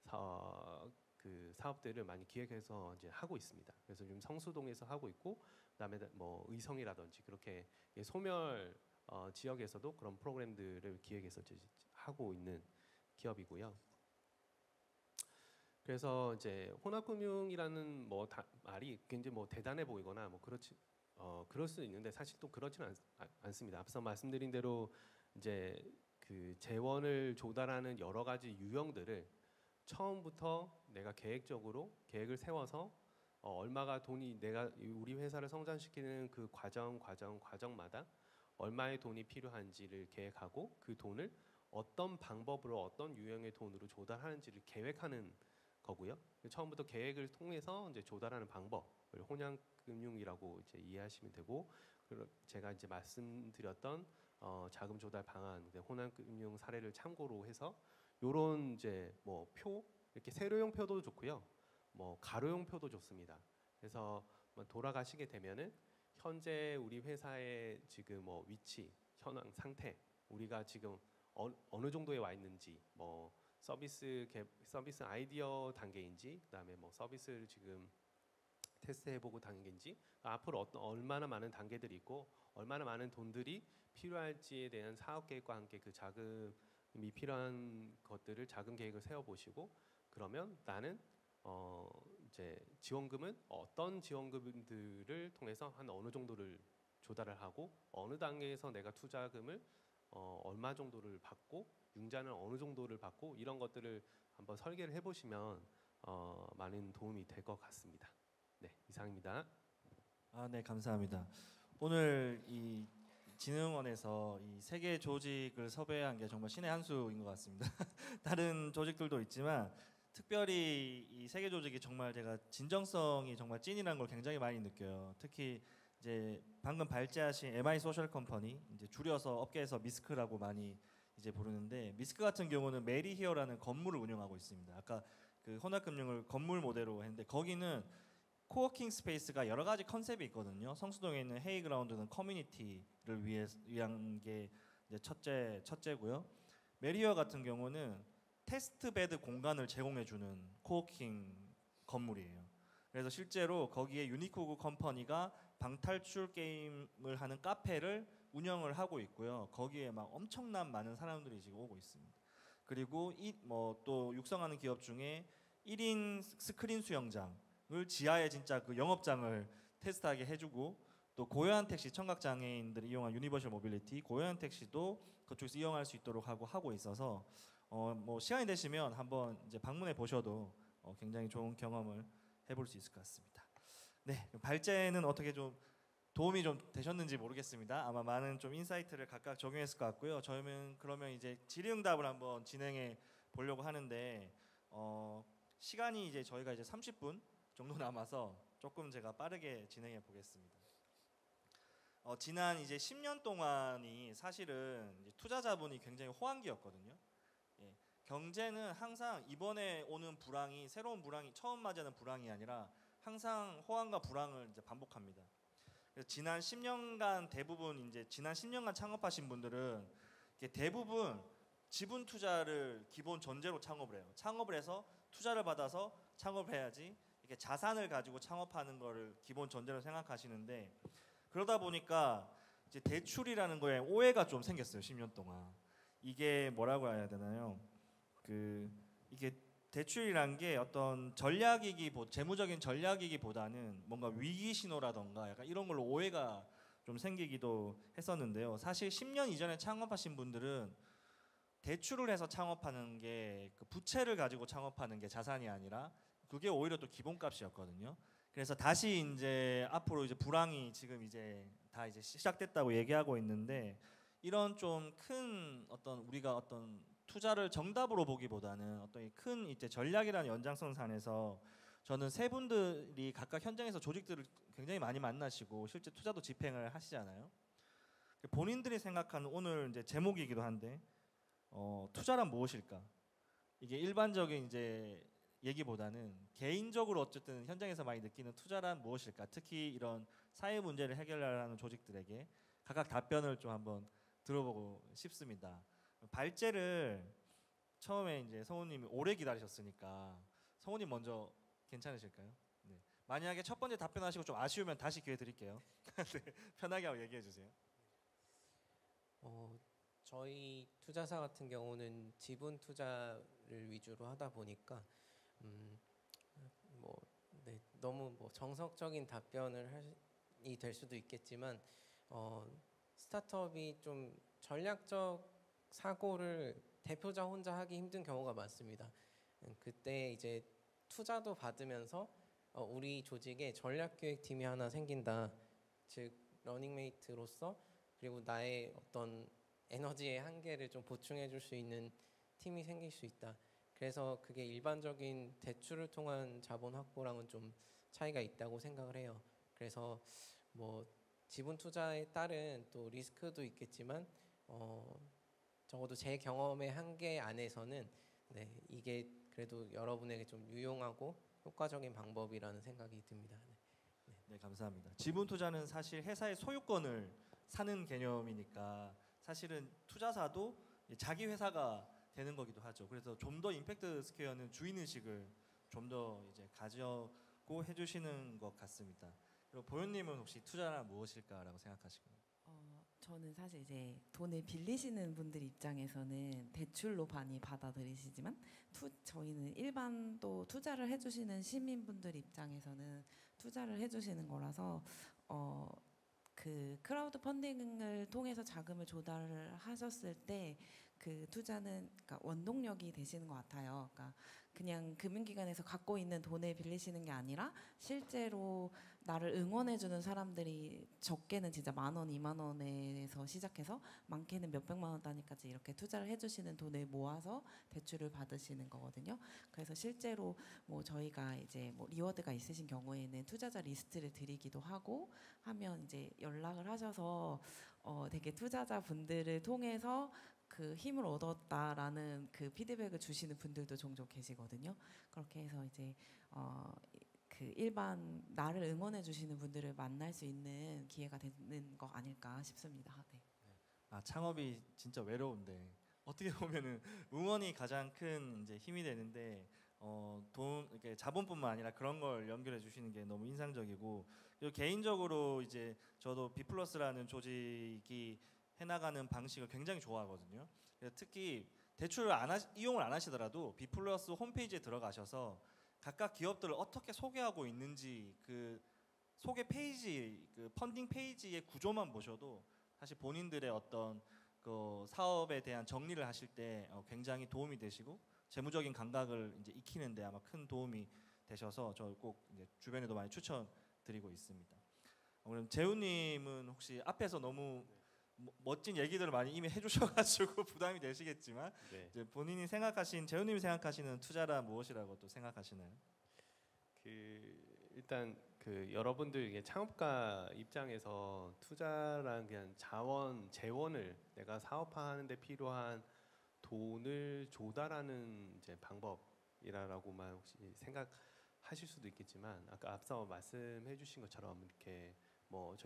그 사업들을 많이 기획해서 이제 하고 있습니다. 그래서 지금 성수동에서 하고 있고 그다음에 뭐 의성이라든지 그렇게 소멸 지역에서도 그런 프로그램들을 기획해서 하고 있는 기업이고요. 그래서 이제 혼합금융이라는 말이 굉장히 뭐 대단해 보이거나 뭐 그럴 수 있는데 사실 또 그렇지는 않습니다. 앞서 말씀드린 대로 이제 그 재원을 조달하는 여러 가지 유형들을 처음부터 내가 계획을 세워서 얼마가 돈이 내가 우리 회사를 성장시키는 그 과정마다 얼마의 돈이 필요한지를 계획하고 그 돈을 어떤 방법으로 어떤 유형의 돈으로 조달하는지를 계획하는 거고요. 처음부터 계획을 통해서 이제 조달하는 방법을 혼양금융이라고 이제 이해하시면 되고, 그리고 제가 이제 말씀드렸던 자금 조달 방안, 혼양금융 사례를 참고로 해서 요런 이제 뭐 표, 이렇게 세로형 표도 좋고요, 뭐 가로형 표도 좋습니다. 그래서 돌아가시게 되면은 현재 우리 회사의 지금 뭐 위치, 현황 상태, 우리가 지금 어느 정도에 와 있는지, 뭐 서비스 아이디어 단계인지, 그다음에 뭐 서비스를 지금 테스트해보고 단계인지, 앞으로 얼마나 많은 단계들이 있고 얼마나 많은 돈들이 필요할지에 대한 사업 계획과 함께 그 자금이 필요한 것들을 자금 계획을 세워보시고, 그러면 나는 이제 지원금은 어떤 지원금들을 통해서 한 어느 정도를 조달을 하고, 어느 단계에서 내가 투자금을 얼마 정도를 받고, 융자는 어느 정도를 받고, 이런 것들을 한번 설계를 해보시면 많은 도움이 될 것 같습니다. 네, 이상입니다. 네, 감사합니다. 오늘 이 진흥원에서 이 세계 조직을 섭외한 게 정말 신의 한 수인 것 같습니다. 다른 조직들도 있지만 특별히 이 세계 조직이 정말 제가 진정성이 정말 찐이라는 걸 굉장히 많이 느껴요. 특히 이제 방금 발제하신 MI 소셜 컴퍼니, 이제 줄여서 업계에서 미스크라고 많이 이제 부르는데, 미스크 같은 경우는 메리 히어라는 건물을 운영하고 있습니다. 아까 그 혼합금융을 건물 모델로 했는데, 거기는 코워킹 스페이스가 여러 가지 컨셉이 있거든요. 성수동에 있는 헤이그라운드는 커뮤니티를 위한 게 이제 첫째고요. 메리어 같은 경우는 테스트 베드 공간을 제공해주는 코워킹 건물이에요. 그래서 실제로 거기에 유니코그 컴퍼니가 방탈출 게임을 하는 카페를 운영을 하고 있고요. 거기에 막 엄청난 많은 사람들이 지금 오고 있습니다. 그리고 또 육성하는 기업 중에 1인 스크린 수영장을 지하에 진짜 그 영업장을 테스트하게 해주고, 또 고요한 택시, 청각 장애인들이 이용한 유니버셜 모빌리티 고요한 택시도 그쪽에서 이용할 수 있도록 하고 있어서 뭐 시간이 되시면 한번 이제 방문해 보셔도 굉장히 좋은 경험을 해볼 수 있을 것 같습니다. 네, 발제는 어떻게 좀 도움이 좀 되셨는지 모르겠습니다. 아마 많은 좀 인사이트를 각각 적용했을 것 같고요. 저희는 그러면 이제 질의응답을 한번 진행해 보려고 하는데, 시간이 이제 저희가 이제 30분 정도 남아서 조금 제가 빠르게 진행해 보겠습니다. 지난 이제 10년 동안이 사실은 이제 투자자분이 굉장히 호황기였거든요. 예, 경제는 항상 이번에 오는 불황이 새로운 불황이 처음 맞이하는 불황이 아니라 항상 호황과 불황을 이제 반복합니다. 그래서 지난 10년간 대부분 이제 지난 10년간 창업하신 분들은 대부분 지분 투자를 기본 전제로 창업을 해요. 창업을 해서 투자를 받아서 창업을 해야지 이렇게 자산을 가지고 창업하는 거를 기본 전제로 생각하시는데, 그러다 보니까 이제 대출이라는 거에 오해가 좀 생겼어요. 10년 동안. 이게 뭐라고 해야 되나요? 이게 대출이란 게 어떤 재무적인 전략이기보다는 뭔가 위기 신호라던가 약간 이런 걸로 오해가 좀 생기기도 했었는데요. 사실 10년 이전에 창업하신 분들은 대출을 해서 창업하는 게 그 부채를 가지고 창업하는 게 자산이 아니라 그게 오히려 또 기본값이었거든요. 그래서 다시 이제 앞으로 이제 불황이 지금 이제 다 이제 시작됐다고 얘기하고 있는데, 이런 좀 큰 우리가 투자를 정답으로 보기보다는 어떤 큰 이제 전략이라는 연장선상에서 저는 세 분들이 각각 현장에서 조직들을 굉장히 많이 만나시고 실제 투자도 집행을 하시잖아요. 본인들이 생각하는 오늘 이제 제목이기도 한데 투자란 무엇일까? 이게 일반적인 이제 얘기보다는 개인적으로 어쨌든 현장에서 많이 느끼는 투자란 무엇일까? 특히 이런 사회 문제를 해결하는 조직들에게 각각 답변을 좀 한번 들어보고 싶습니다. 발제를 처음에 이제 성우님이 오래 기다리셨으니까 성우님 먼저 괜찮으실까요? 네. 만약에 첫 번째 답변하시고 좀 아쉬우면 다시 기회 드릴게요. 네, 편하게 하고 얘기해 주세요. 저희 투자사 같은 경우는 지분 투자를 위주로 하다 보니까 너무 정석적인 답변을 될 수도 있겠지만, 스타트업이 좀 전략적 사고를 대표자 혼자 하기 힘든 경우가 많습니다. 그때 이제 투자도 받으면서 우리 조직에 전략기획팀이 하나 생긴다, 즉 러닝메이트로서 그리고 나의 어떤 에너지의 한계를 좀 보충해 줄 수 있는 팀이 생길 수 있다. 그래서 그게 일반적인 대출을 통한 자본 확보랑은 좀 차이가 있다고 생각을 해요. 그래서 뭐 지분 투자에 따른 또 리스크도 있겠지만 적어도 제 경험의 한계 안에서는 네, 이게 그래도 여러분에게 좀 유용하고 효과적인 방법이라는 생각이 듭니다. 네. 네, 감사합니다. 지분 투자는 사실 회사의 소유권을 사는 개념이니까 사실은 투자사도 자기 회사가 되는 거기도 하죠. 그래서 좀 더 임팩트 스퀘어는 주인 의식을 좀 더 이제 가져고 해주시는 것 같습니다. 그리고 보현님은 혹시 투자란 무엇일까라고 생각하시나요? 저는 사실 이제 돈을 빌리시는 분들 입장에서는 대출로 많이 받아들이시지만 저희는 일반 또 투자를 해주시는 시민분들 입장에서는 투자를 해주시는 거라서 그 크라우드 펀딩을 통해서 자금을 조달을 하셨을 때 그 투자는 그러니까 원동력이 되시는 것 같아요. 그러니까 그냥 금융기관에서 갖고 있는 돈을 빌리시는 게 아니라 실제로 나를 응원해주는 사람들이 적게는 진짜 10,000원, 20,000원에서 시작해서 많게는 몇백만 원 단위까지 이렇게 투자를 해주시는 돈을 모아서 대출을 받으시는 거거든요. 그래서 실제로 뭐 저희가 이제 뭐 리워드가 있으신 경우에는 투자자 리스트를 드리기도 하고 하면 이제 연락을 하셔서 되게 투자자 분들을 통해서 그 힘을 얻었다라는 그 피드백을 주시는 분들도 종종 계시거든요. 그렇게 해서 이제 그 일반 나를 응원해 주시는 분들을 만날 수 있는 기회가 되는 거 아닐까 싶습니다. 네. 아, 창업이 진짜 외로운데 어떻게 보면은 응원이 가장 큰 이제 힘이 되는데 돈 이렇게 자본뿐만 아니라 그런 걸 연결해 주시는 게 너무 인상적이고, 그리고 개인적으로 이제 저도 비플러스라는 조직이 해나가는 방식을 굉장히 좋아하거든요. 그래서 특히 대출을 이용을 안 하시더라도 비플러스 홈페이지에 들어가셔서 각각 기업들을 어떻게 소개하고 있는지 그 소개 페이지, 그 펀딩 페이지의 구조만 보셔도 사실 본인들의 어떤 그 사업에 대한 정리를 하실 때 굉장히 도움이 되시고 재무적인 감각을 이제 익히는데 아마 큰 도움이 되셔서 저 꼭 이제 주변에도 많이 추천드리고 있습니다. 그럼 재훈님은 혹시 앞에서 너무 멋진 얘기들을 많이 이미 해주셔가지고 부담이 되시겠지만 네. 이제 본인이 생각하신 재훈님이 생각하시는 투자란 무엇이라고 또 생각하시나요? 일단 그 여러분들 이게 창업가 입장에서 투자란 그냥 재원을 내가 사업하는 데 필요한 돈을 조달하는 이제 방법이라고만 혹시 생각하실 수도 있겠지만, 아까 앞서 말씀해 주신 것처럼 이렇게 뭐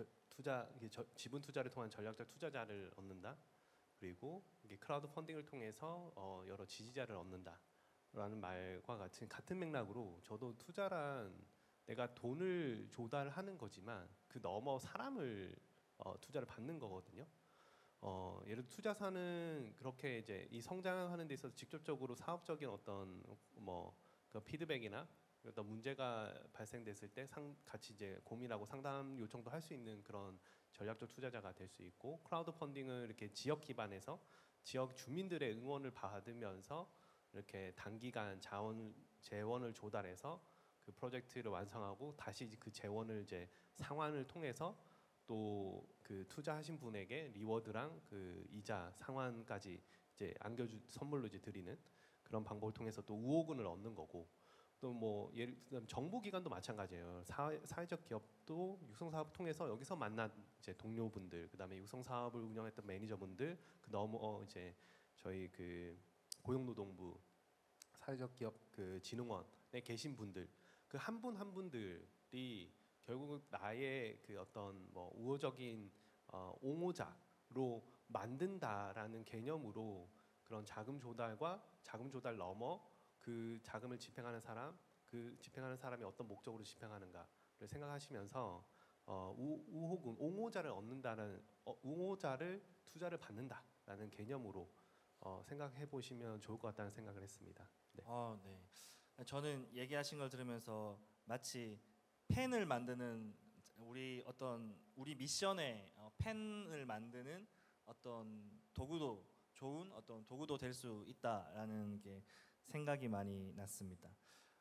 지분 투자를 통한 전략적 투자자를 얻는다, 그리고 이게 크라우드 펀딩을 통해서 여러 지지자를 얻는다라는 말과 같은 맥락으로 저도 투자란 내가 돈을 조달하는 거지만 그 넘어 사람을 투자를 받는 거거든요. 예를 들어 투자사는 그렇게 이제 이 성장하는 데 있어서 직접적으로 사업적인 어떤 그 피드백이나 어떤 문제가 발생됐을 때 같이 이제 고민하고 상담 요청도 할 수 있는 그런 전략적 투자자가 될 수 있고, 크라우드 펀딩을 이렇게 지역 기반에서 지역 주민들의 응원을 받으면서 이렇게 단기간 재원을 조달해서 그 프로젝트를 완성하고 다시 그 재원을 이제 상환을 통해서 또 그 투자하신 분에게 리워드랑 그 이자 상환까지 이제 선물로 이제 드리는 그런 방법을 통해서 또 우호근을 얻는 거고, 또 뭐 예를 들면 정부기관도 마찬가지예요. 사회적 기업도 육성사업 통해서 여기서 만난 이제 동료분들, 그다음에 육성사업을 운영했던 매니저분들, 그 너무 이제 저희 그 고용노동부 사회적 기업 그 진흥원에 계신 분들, 그 한 분 한 분들이 결국 나의 그 어떤 뭐 우호적인 옹호자로 만든다라는 개념으로 그런 자금 조달과 자금 조달 넘어 그 자금을 집행하는 사람, 그 집행하는 사람이 어떤 목적으로 집행하는가를 생각하시면서 우호군, 옹호자를 얻는다는 옹호자를 투자를 받는다라는 개념으로 생각해 보시면 좋을 것 같다는 생각을 했습니다. 네. 네. 저는 얘기하신 걸 들으면서 마치 펜을 만드는 우리 미션에 펜을 만드는 어떤 도구도 좋은 어떤 도구도 될 수 있다라는 게 생각이 많이 났습니다.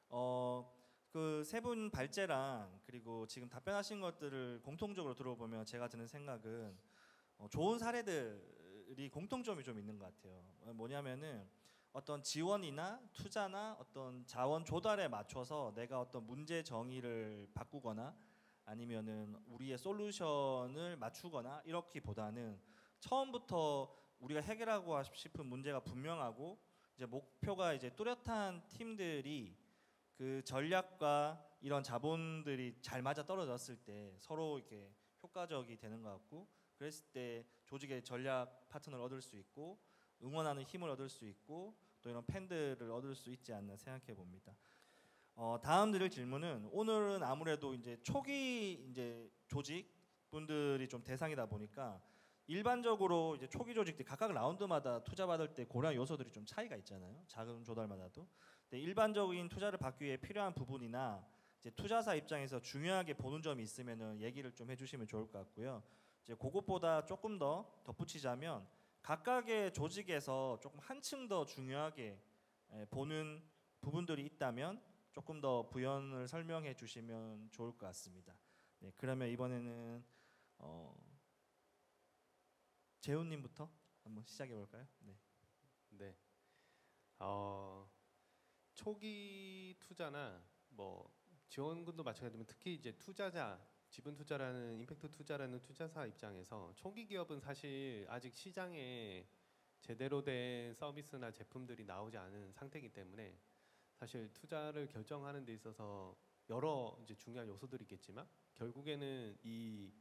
그 세 분 발제랑 그리고 지금 답변하신 것들을 공통적으로 들어보면 제가 드는 생각은 좋은 사례들이 공통점이 좀 있는 것 같아요. 뭐냐면은 어떤 지원이나 투자나 어떤 자원 조달에 맞춰서 내가 어떤 문제 정의를 바꾸거나 아니면은 우리의 솔루션을 맞추거나 이렇기보다는 처음부터 우리가 해결하고 싶은 문제가 분명하고 이제 목표가 이제 뚜렷한 팀들이 그 전략과 이런 자본들이 잘 맞아 떨어졌을 때 서로 이렇게 효과적이 되는 것 같고, 그랬을 때 조직의 전략 파트너를 얻을 수 있고 응원하는 힘을 얻을 수 있고 또 이런 팬들을 얻을 수 있지 않나 생각해 봅니다. 다음 드릴 질문은, 오늘은 아무래도 이제 초기 이제 조직 분들이 좀 대상이다 보니까 일반적으로 이제 초기 조직들 각각 라운드마다 투자 받을 때 고려한 요소들이 좀 차이가 있잖아요. 자금 조달마다도. 근데 일반적인 투자를 받기 위해 필요한 부분이나 이제 투자사 입장에서 중요하게 보는 점이 있으면은 얘기를 좀 해주시면 좋을 것 같고요. 이제 그것보다 조금 더 덧붙이자면 각각의 조직에서 조금 한층 더 중요하게 보는 부분들이 있다면 조금 더 부연을 설명해 주시면 좋을 것 같습니다. 네, 그러면 이번에는 재훈님부터 한번 시작해 볼까요? 네. 네. 초기 투자나 뭐 지원금도 마찬가지지만 특히 이제 투자자, 지분 투자라는 임팩트 투자라는 투자사 입장에서 초기 기업은 사실 아직 시장에 제대로 된 서비스나 제품들이 나오지 않은 상태이기 때문에 사실 투자를 결정하는 데 있어서 여러 이제 중요한 요소들이 있겠지만 결국에는 이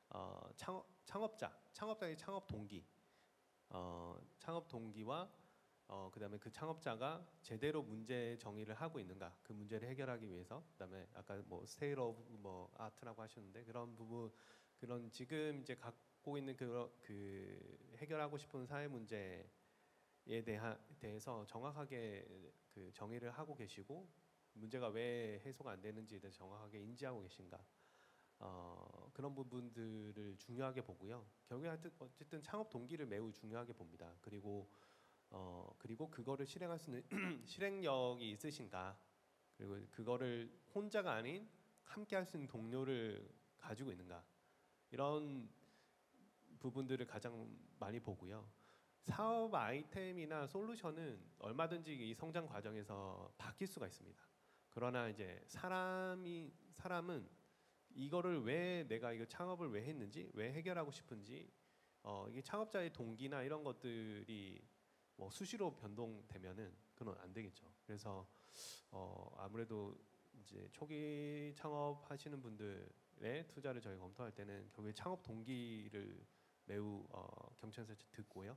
창업자의 창업 동기, 창업 동기와 그다음에 그 창업자가 제대로 문제 정의를 하고 있는가, 그 문제를 해결하기 위해서, 그다음에 아까 뭐 스테일 오브 뭐 아트라고 하셨는데 그런 부분, 그런 지금 이제 갖고 있는 그 해결하고 싶은 사회 문제에 대해서 정확하게 그 정의를 하고 계시고 문제가 왜 해소가 안 되는지에 대해서 정확하게 인지하고 계신가, 그런 부분들을 중요하게 보고요. 결국에 어쨌든 창업 동기를 매우 중요하게 봅니다. 그리고 그거를 실행할 수 있는 실행력이 있으신가, 그리고 그거를 혼자가 아닌 함께 할 수 있는 동료를 가지고 있는가, 이런 부분들을 가장 많이 보고요. 사업 아이템이나 솔루션은 얼마든지 이 성장 과정에서 바뀔 수가 있습니다. 그러나 이제 사람은 이거를 왜 내가 이거 창업을 왜 했는지, 왜 해결하고 싶은지, 이게 창업자의 동기나 이런 것들이 뭐 수시로 변동되면은 그건 안 되겠죠. 그래서 아무래도 이제 초기 창업하시는 분들의 투자를 저희가 검토할 때는 결국에 창업 동기를 매우 경청해서 듣고요.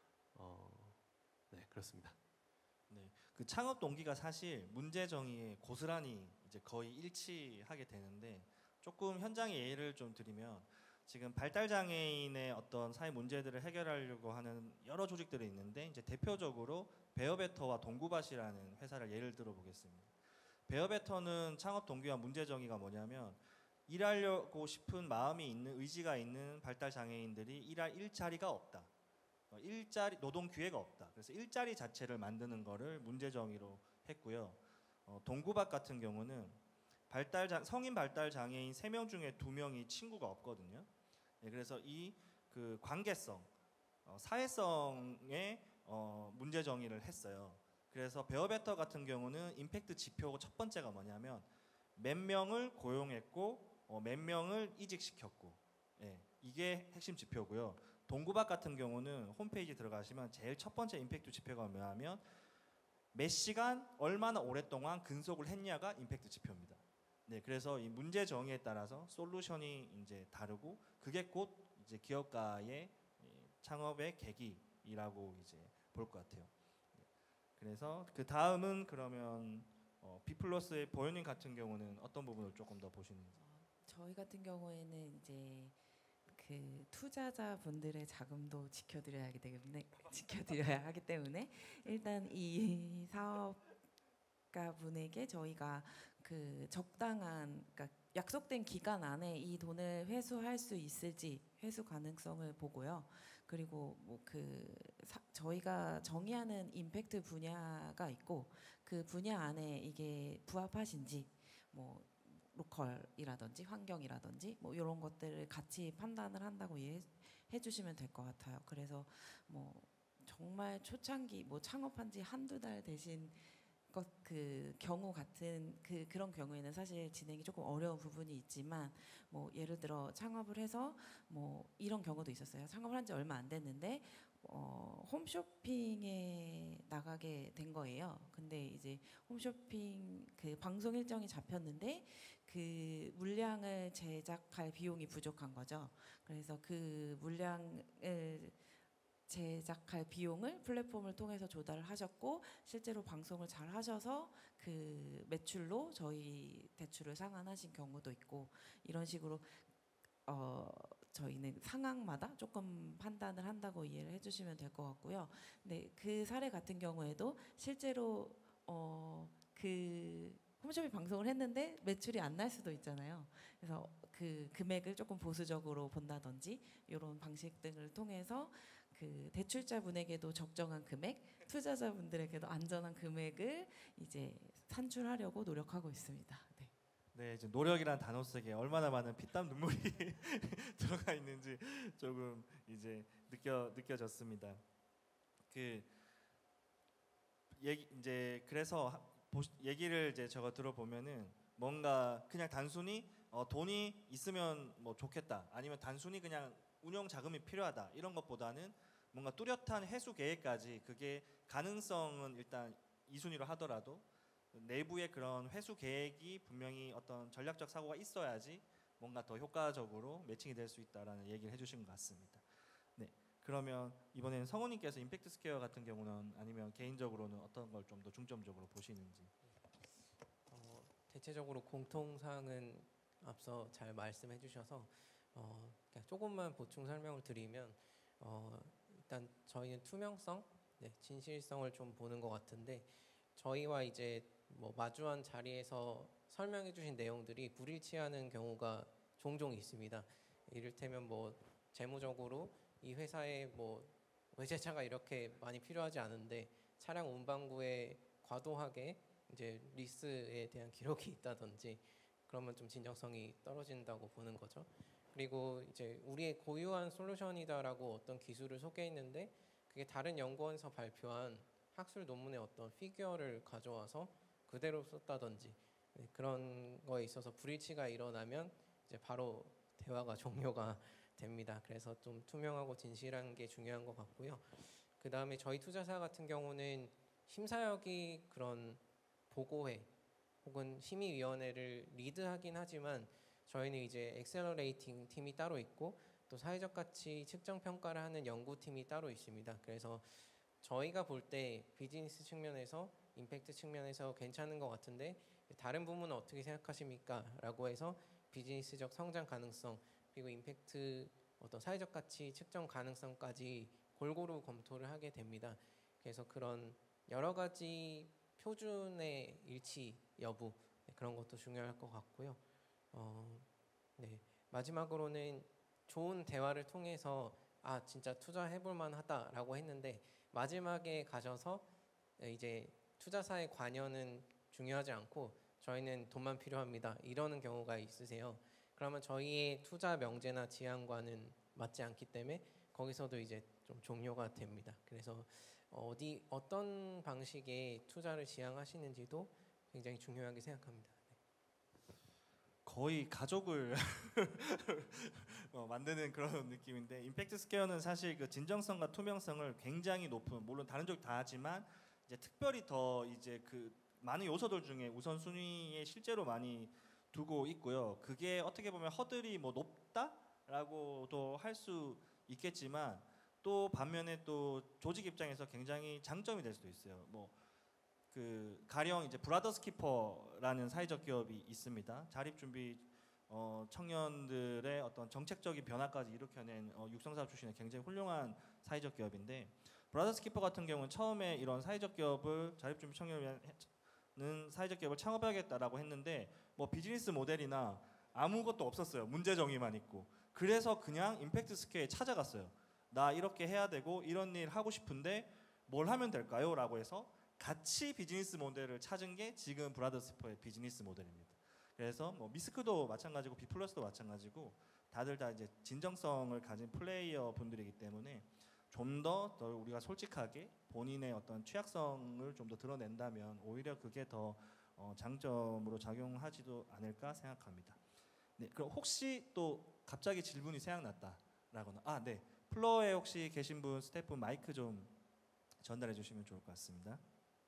네, 그렇습니다. 네, 그 창업 동기가 사실 문제 정의에 고스란히 이제 거의 일치하게 되는데, 조금 현장의 예를 좀 드리면 지금 발달 장애인의 어떤 사회 문제들을 해결하려고 하는 여러 조직들이 있는데, 이제 대표적으로 베어베터와 동구밭이라는 회사를 예를 들어 보겠습니다. 베어베터는 창업 동기와 문제 정의가 뭐냐면, 일하려고 싶은 마음이 있는, 의지가 있는 발달 장애인들이 일할 일자리가 없다. 일자리 노동 기회가 없다. 그래서 일자리 자체를 만드는 거를 문제 정의로 했고요. 동구밭 같은 경우는 성인 발달 장애인 3명 중에 2명이 친구가 없거든요. 네, 그래서 이 그 관계성, 사회성의 문제 정의를 했어요. 그래서 베어베터 같은 경우는 임팩트 지표 첫 번째가 뭐냐면 몇 명을 고용했고 몇 명을 이직시켰고, 예, 이게 핵심 지표고요. 동구밭 같은 경우는 홈페이지 들어가시면 제일 첫 번째 임팩트 지표가 뭐냐면 몇 시간 얼마나 오랫동안 근속을 했냐가 임팩트 지표입니다. 네, 그래서 이 문제 정의에 따라서 솔루션이 이제 다르고, 그게 곧 이제 기업가의 창업의 계기라고 이제 볼 것 같아요. 그래서 그 다음은 그러면 비플러스의 보현님 같은 경우는 어떤 부분을 조금 더 보시는지? 저희 같은 경우에는 이제 그 투자자분들의 자금도 지켜드려야 하기 때문에 일단 이 사업가분에게 저희가 그 적당한, 그러니까 약속된 기간 안에 이 돈을 회수할 수 있을지 회수 가능성을 보고요. 그리고 뭐 저희가 정의하는 임팩트 분야가 있고, 그 분야 안에 이게 부합하신지, 뭐 로컬이라든지 환경이라든지 뭐 이런 것들을 같이 판단을 한다고 해주시면 될 것 같아요. 그래서 뭐 정말 초창기 뭐 창업한 지 한두 달 되신 그 경우 같은 그런 경우에는 사실 진행이 조금 어려운 부분이 있지만 뭐 예를 들어 창업을 해서 뭐 이런 경우도 있었어요. 창업을 한 지 얼마 안 됐는데 홈쇼핑에 나가게 된 거예요. 근데 이제 홈쇼핑 그 방송 일정이 잡혔는데 그 물량을 제작할 비용이 부족한 거죠. 그래서 그 물량을 제작할 비용을 플랫폼을 통해서 조달을 하셨고 실제로 방송을 잘 하셔서 그 매출로 저희 대출을 상환하신 경우도 있고 이런 식으로 저희는 상황마다 조금 판단을 한다고 이해를 해주시면 될 것 같고요. 근데 그 사례 같은 경우에도 실제로 그 홈쇼핑 방송을 했는데 매출이 안 날 수도 있잖아요. 그래서 그 금액을 조금 보수적으로 본다든지 이런 방식 등을 통해서 그 대출자분에게도 적정한 금액, 투자자분들에게도 안전한 금액을 이제 산출하려고 노력하고 있습니다. 네. 네, 이제 노력이란 단어 속에 얼마나 많은 피땀 눈물이 들어가 있는지 조금 이제 느껴졌습니다. 그 얘기 이제 그래서 얘기를 이제 제가 들어보면은 뭔가 그냥 단순히 돈이 있으면 뭐 좋겠다, 아니면 단순히 그냥 운영 자금이 필요하다 이런 것보다는 뭔가 뚜렷한 회수 계획까지, 그게 가능성은 일단 2순위로 하더라도 내부의 그런 회수 계획이 분명히 어떤 전략적 사고가 있어야지 뭔가 더 효과적으로 매칭이 될 수 있다라는 얘기를 해주신 것 같습니다. 네, 그러면 이번에는 성우님께서 임팩트 스퀘어 같은 경우는 아니면 개인적으로는 어떤 걸 좀 더 중점적으로 보시는지. 대체적으로 공통사항은 앞서 잘 말씀해 주셔서 그냥 조금만 보충 설명을 드리면 일단 저희는 투명성, 진실성을 좀 보는 것 같은데 저희와 이제 뭐 마주한 자리에서 설명해 주신 내용들이 불일치하는 경우가 종종 있습니다. 이를테면 뭐 재무적으로 이 회사에 뭐 외제차가 이렇게 많이 필요하지 않은데 차량 운반구에 과도하게 이제 리스에 대한 기록이 있다든지 그러면 좀 진정성이 떨어진다고 보는 거죠. 그리고 이제 우리의 고유한 솔루션이다라고 어떤 기술을 소개했는데 그게 다른 연구원에서 발표한 학술 논문의 어떤 피규어를 가져와서 그대로 썼다든지 그런 거에 있어서 불일치가 일어나면 이제 바로 대화가 종료가 됩니다. 그래서 좀 투명하고 진실한 게 중요한 것 같고요. 그 다음에 저희 투자사 같은 경우는 심사역이 그런 보고회 혹은 심의위원회를 리드하긴 하지만 저희는 이제 엑셀러레이팅 팀이 따로 있고 또 사회적 가치 측정 평가를 하는 연구팀이 따로 있습니다. 그래서 저희가 볼 때 비즈니스 측면에서 임팩트 측면에서 괜찮은 것 같은데 다른 부분은 어떻게 생각하십니까? 라고 해서 비즈니스적 성장 가능성 그리고 임팩트 어떤 사회적 가치 측정 가능성까지 골고루 검토를 하게 됩니다. 그래서 그런 여러 가지 표준의 일치 여부 그런 것도 중요할 것 같고요. 마지막으로는 좋은 대화를 통해서 진짜 투자해볼 만하다라고 했는데 마지막에 가셔서 이제 투자사의 관여는 중요하지 않고 저희는 돈만 필요합니다 이러는 경우가 있으세요. 그러면 저희의 투자 명제나 지향과는 맞지 않기 때문에 거기서도 이제 좀 종료가 됩니다. 그래서 어떤 방식의 투자를 지향하시는지도 굉장히 중요하게 생각합니다. 거의 가족을 만드는 그런 느낌인데, 임팩트 스퀘어는 사실 그 진정성과 투명성을 굉장히 높은, 물론 다른 쪽 다 하지만 이제 특별히 더 이제 그 많은 요소들 중에 우선순위에 실제로 많이 두고 있고요. 그게 어떻게 보면 허들이 뭐 높다라고도 할 수 있겠지만 또 반면에 또 조직 입장에서 굉장히 장점이 될 수도 있어요. 뭐 그 가령 이제 브라더스 키퍼라는 사회적 기업이 있습니다. 자립 준비 청년들의 어떤 정책적인 변화까지 일으켜낸 육성사업 출신의 굉장히 훌륭한 사회적 기업인데, 브라더스 키퍼 같은 경우는 처음에 이런 사회적 기업을 자립 준비 청년을 위한 사회적 기업을 창업해야겠다라고 했는데 뭐 비즈니스 모델이나 아무것도 없었어요. 문제 정의만 있고. 그래서 그냥 임팩트 스퀘어에 찾아갔어요. 나 이렇게 해야 되고 이런 일 하고 싶은데 뭘 하면 될까요? 라고 해서 같이 비즈니스 모델을 찾은 게 지금 브라더스 키퍼의 비즈니스 모델입니다. 그래서 뭐 미스크도 마찬가지고 비플러스도 마찬가지고 다들 다 이제 진정성을 가진 플레이어 분들이기 때문에 좀 더 우리가 솔직하게 본인의 어떤 취약성을 좀 더 드러낸다면 오히려 그게 더 장점으로 작용하지도 않을까 생각합니다. 네, 그럼 혹시 또 갑자기 질문이 생각났다라거나 네, 플로어에 혹시 계신 분 스태프 마이크 좀 전달해 주시면 좋을 것 같습니다.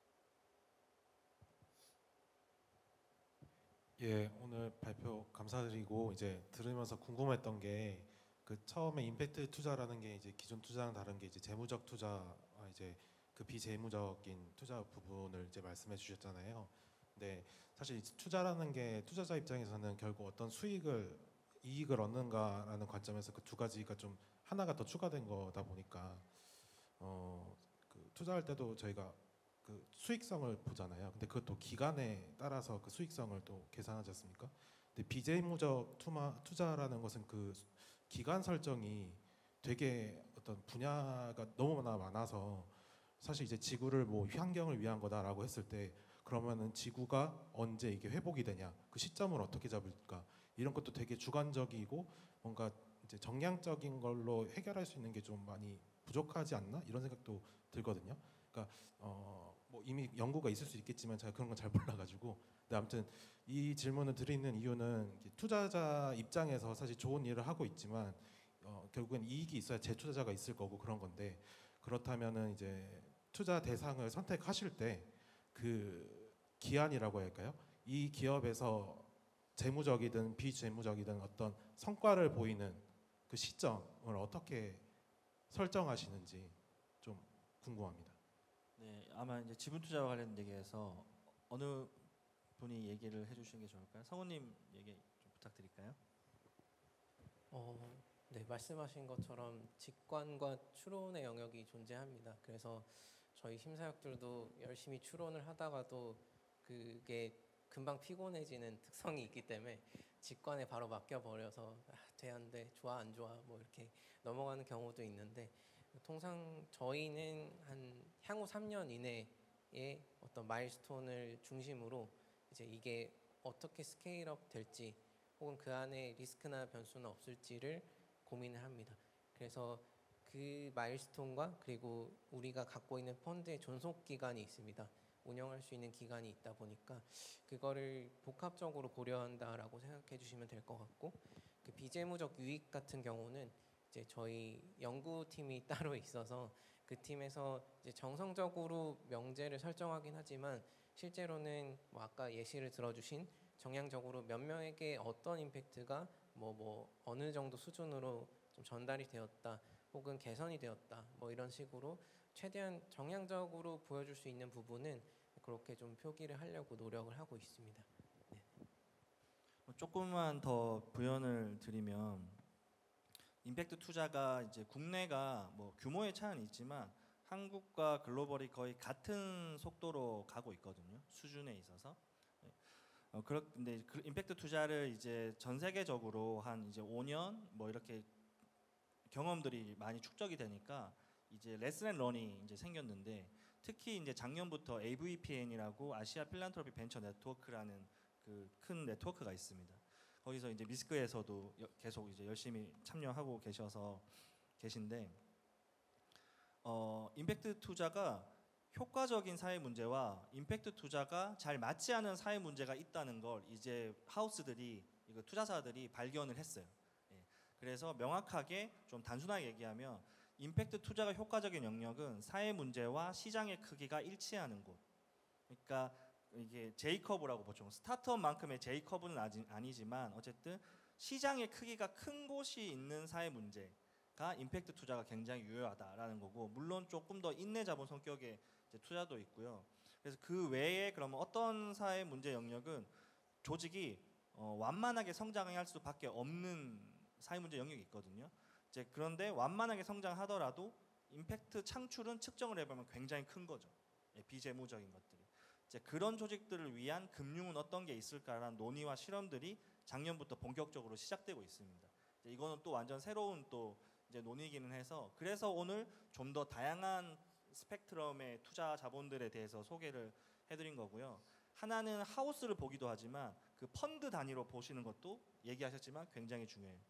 예, 오늘 발표 감사드리고 이제 들으면서 궁금했던 게 그 처음에 임팩트 투자라는 게 이제 기존 투자랑 다른 게 이제 재무적 투자와 이제 그 비재무적인 투자 부분을 이제 말씀해 주셨잖아요. 근데 사실 투자라는 게 투자자 입장에서는 결국 어떤 이익을 얻는가라는 관점에서 그 두 가지가 좀 하나가 더 추가된 거다 보니까 그 투자할 때도 저희가 그 수익성을 보잖아요. 근데 그것도 기간에 따라서 그 수익성을 또 계산하지 않습니까? 근데 비재무적 투자라는 것은 그 기간 설정이 되게 어떤 분야가 너무나 많아서 사실 이제 지구를 뭐 환경을 위한 거다라고 했을 때 그러면은 지구가 언제 이게 회복이 되냐, 그 시점을 어떻게 잡을까, 이런 것도 되게 주관적이고 뭔가 이제 정량적인 걸로 해결할 수 있는 게 좀 많이 부족하지 않나 이런 생각도 들거든요. 그러니까 뭐 이미 연구가 있을 수 있겠지만 제가 그런 건 잘 몰라가지고. 근데 아무튼 이 질문을 드리는 이유는 투자자 입장에서 사실 좋은 일을 하고 있지만 결국엔 이익이 있어야 재투자자가 있을 거고 그런 건데, 그렇다면은 이제 투자 대상을 선택하실 때 그 기한이라고 할까요? 이 기업에서 재무적이든 비재무적이든 어떤 성과를 보이는 그 시점을 어떻게 설정하시는지 좀 궁금합니다. 네, 아마 이제 지분 투자와 관련 얘기해서 어느 분이 얘기를 해주시는 게 좋을까요? 성우님 얘기 좀 부탁드릴까요? 네, 말씀하신 것처럼 직관과 추론의 영역이 존재합니다. 그래서 저희 심사역들도 열심히 추론을 하다가도 그게 금방 피곤해지는 특성이 있기 때문에 직관에 바로 맡겨버려서 돼 안 돼, 좋아 안 좋아 뭐 이렇게 넘어가는 경우도 있는데, 통상 저희는 한 향후 3년 이내에 어떤 마일스톤을 중심으로 이제 이게 어떻게 스케일업 될지 혹은 그 안에 리스크나 변수는 없을지를 고민을 합니다. 그래서 그 마일스톤과 그리고 우리가 갖고 있는 펀드의 존속 기간이 있습니다. 운영할 수 있는 기간이 있다 보니까 그거를 복합적으로 고려한다라고 생각해 주시면 될 것 같고, 그 비재무적 유익 같은 경우는 이제 저희 연구팀이 따로 있어서 그 팀에서 이제 정성적으로 명제를 설정하긴 하지만 실제로는 뭐 아까 예시를 들어주신 정량적으로 몇 명에게 어떤 임팩트가 뭐 어느 정도 수준으로 좀 전달이 되었다 혹은 개선이 되었다 뭐 이런 식으로 최대한 정량적으로 보여줄 수 있는 부분은 그렇게 좀 표기를 하려고 노력을 하고 있습니다. 네. 조금만 더 부연을 드리면 임팩트 투자가 이제 국내가 뭐 규모의 차이는 있지만 한국과 글로벌이 거의 같은 속도로 가고 있거든요. 수준에 있어서. 그런데 임팩트 투자를 이제 전 세계적으로 한 이제 5년 뭐 이렇게 경험들이 많이 축적이 되니까 이제 레슨 앤 런이 이제 생겼는데, 특히 이제 작년부터 AVPN이라고 아시아 필란트로피 벤처 네트워크라는 그 큰 네트워크가 있습니다. 거기서 이제 미스크에서도 계속 이제 열심히 참여하고 계신데 임팩트 투자가 효과적인 사회 문제와 임팩트 투자가 잘 맞지 않은 사회 문제가 있다는 걸 이제 하우스들이 이거 투자사들이 발견을 했어요. 예. 그래서 명확하게 좀 단순하게 얘기하면 임팩트 투자가 효과적인 영역은 사회 문제와 시장의 크기가 일치하는 곳. 그러니까 이게 J커브라고 보통 스타트업만큼의 J커브는 아니지만 어쨌든 시장의 크기가 큰 곳이 있는 사회 문제가 임팩트 투자가 굉장히 유효하다라는 거고, 물론 조금 더 인내 자본 성격의 이제 투자도 있고요. 그래서 그 외에 그러면 어떤 사회 문제 영역은 조직이 완만하게 성장할 수밖에 없는 사회 문제 영역이 있거든요. 이제 그런데 완만하게 성장하더라도 임팩트 창출은 측정을 해보면 굉장히 큰 거죠. 예, 비재무적인 것들이. 이제 그런 조직들을 위한 금융은 어떤 게 있을까라는 논의와 실험들이 작년부터 본격적으로 시작되고 있습니다. 이제 이거는 또 완전 새로운 또 이제 논의기는 해서, 그래서 오늘 좀 더 다양한 스펙트럼의 투자 자본들에 대해서 소개를 해드린 거고요. 하나는 하우스를 보기도 하지만 그 펀드 단위로 보시는 것도 얘기하셨지만 굉장히 중요해요.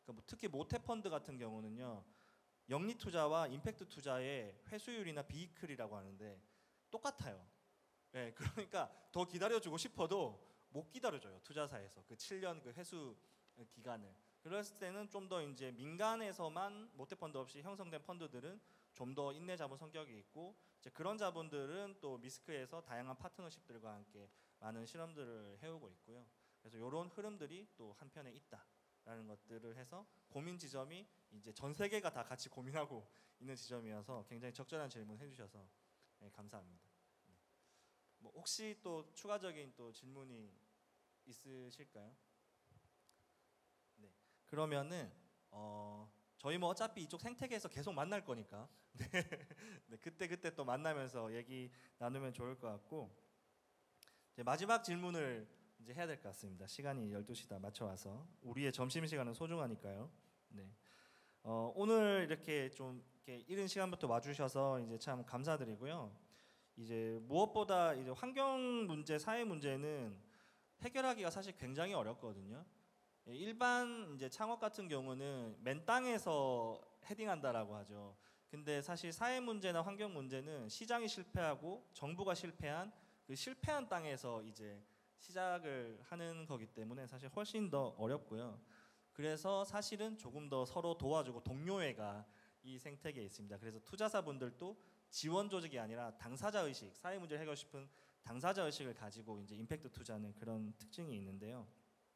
그러니까 뭐 특히 모태 펀드 같은 경우는요. 영리 투자와 임팩트 투자의 회수율이나 비이클이라고 하는데 똑같아요. 예, 그러니까 더 기다려주고 싶어도 못 기다려줘요. 투자사에서 그 7년 그 회수 기간을. 그랬을 때는 좀 더 이제 민간에서만 모태 펀드 없이 형성된 펀드들은 좀 더 인내 자본 성격이 있고 이제 그런 자본들은 또 미스크에서 다양한 파트너십들과 함께 많은 실험들을 해오고 있고요. 그래서 이런 흐름들이 또 한편에 있다라는 것들을 해서 고민 지점이 이제 전 세계가 다 같이 고민하고 있는 지점이어서 굉장히 적절한 질문 해주셔서 네, 감사합니다. 뭐 혹시 또 추가적인 또 질문이 있으실까요? 네. 그러면은 저희 뭐 어차피 이쪽 생태계에서 계속 만날 거니까 네. 네, 그때 또 만나면서 얘기 나누면 좋을 것 같고 이제 마지막 질문을 이제 해야 될 것 같습니다. 시간이 12시 다 맞춰와서 우리의 점심 시간은 소중하니까요. 네. 오늘 이렇게 좀 이렇게 이른 시간부터 와주셔서 이제 참 감사드리고요. 이제 무엇보다 이제 환경 문제, 사회 문제는 해결하기가 사실 굉장히 어렵거든요. 일반 이제 창업 같은 경우는 맨 땅에서 헤딩한다라고 하죠. 근데 사실 사회 문제나 환경 문제는 시장이 실패하고 정부가 실패한 그 실패한 땅에서 이제 시작을 하는 거기 때문에 사실 훨씬 더 어렵고요. 그래서 사실은 조금 더 서로 도와주고 동료애가 이 생태계에 있습니다. 그래서 투자사분들도 지원 조직이 아니라 당사자 의식, 사회 문제를 해결하고 싶은 당사자 의식을 가지고 이제 임팩트 투자는 그런 특징이 있는데요.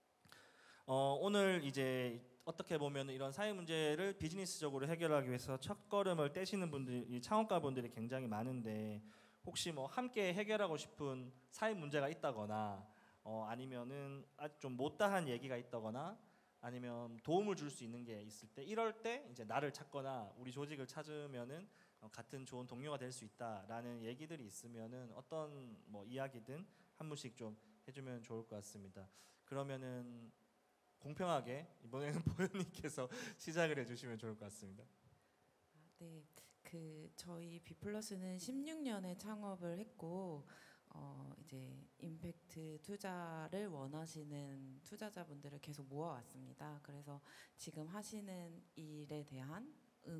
오늘 이제 어떻게 보면 이런 사회 문제를 비즈니스적으로 해결하기 위해서 첫걸음을 떼시는 분들이 창업가분들이 굉장히 많은데 혹시 뭐 함께 해결하고 싶은 사회 문제가 있다거나 아니면은 좀 못다한 얘기가 있다거나 아니면 도움을 줄 수 있는 게 있을 때 이럴 때 이제 나를 찾거나 우리 조직을 찾으면은 같은 좋은 동료가 될 수 있다라는 얘기들이 있으면은 어떤 뭐 이야기든 한 분씩 좀 해주면 좋을 것 같습니다. 그러면은 공평하게 이번에는 보현님께서 시작을 해주시면 좋을 것 같습니다. 네, 그 저희 비플러스는 16년에 창업을 했고 이제 임팩트 투자를 원하시는 투자자분들을 계속 모아왔습니다. 그래서 지금 하시는 일에 대한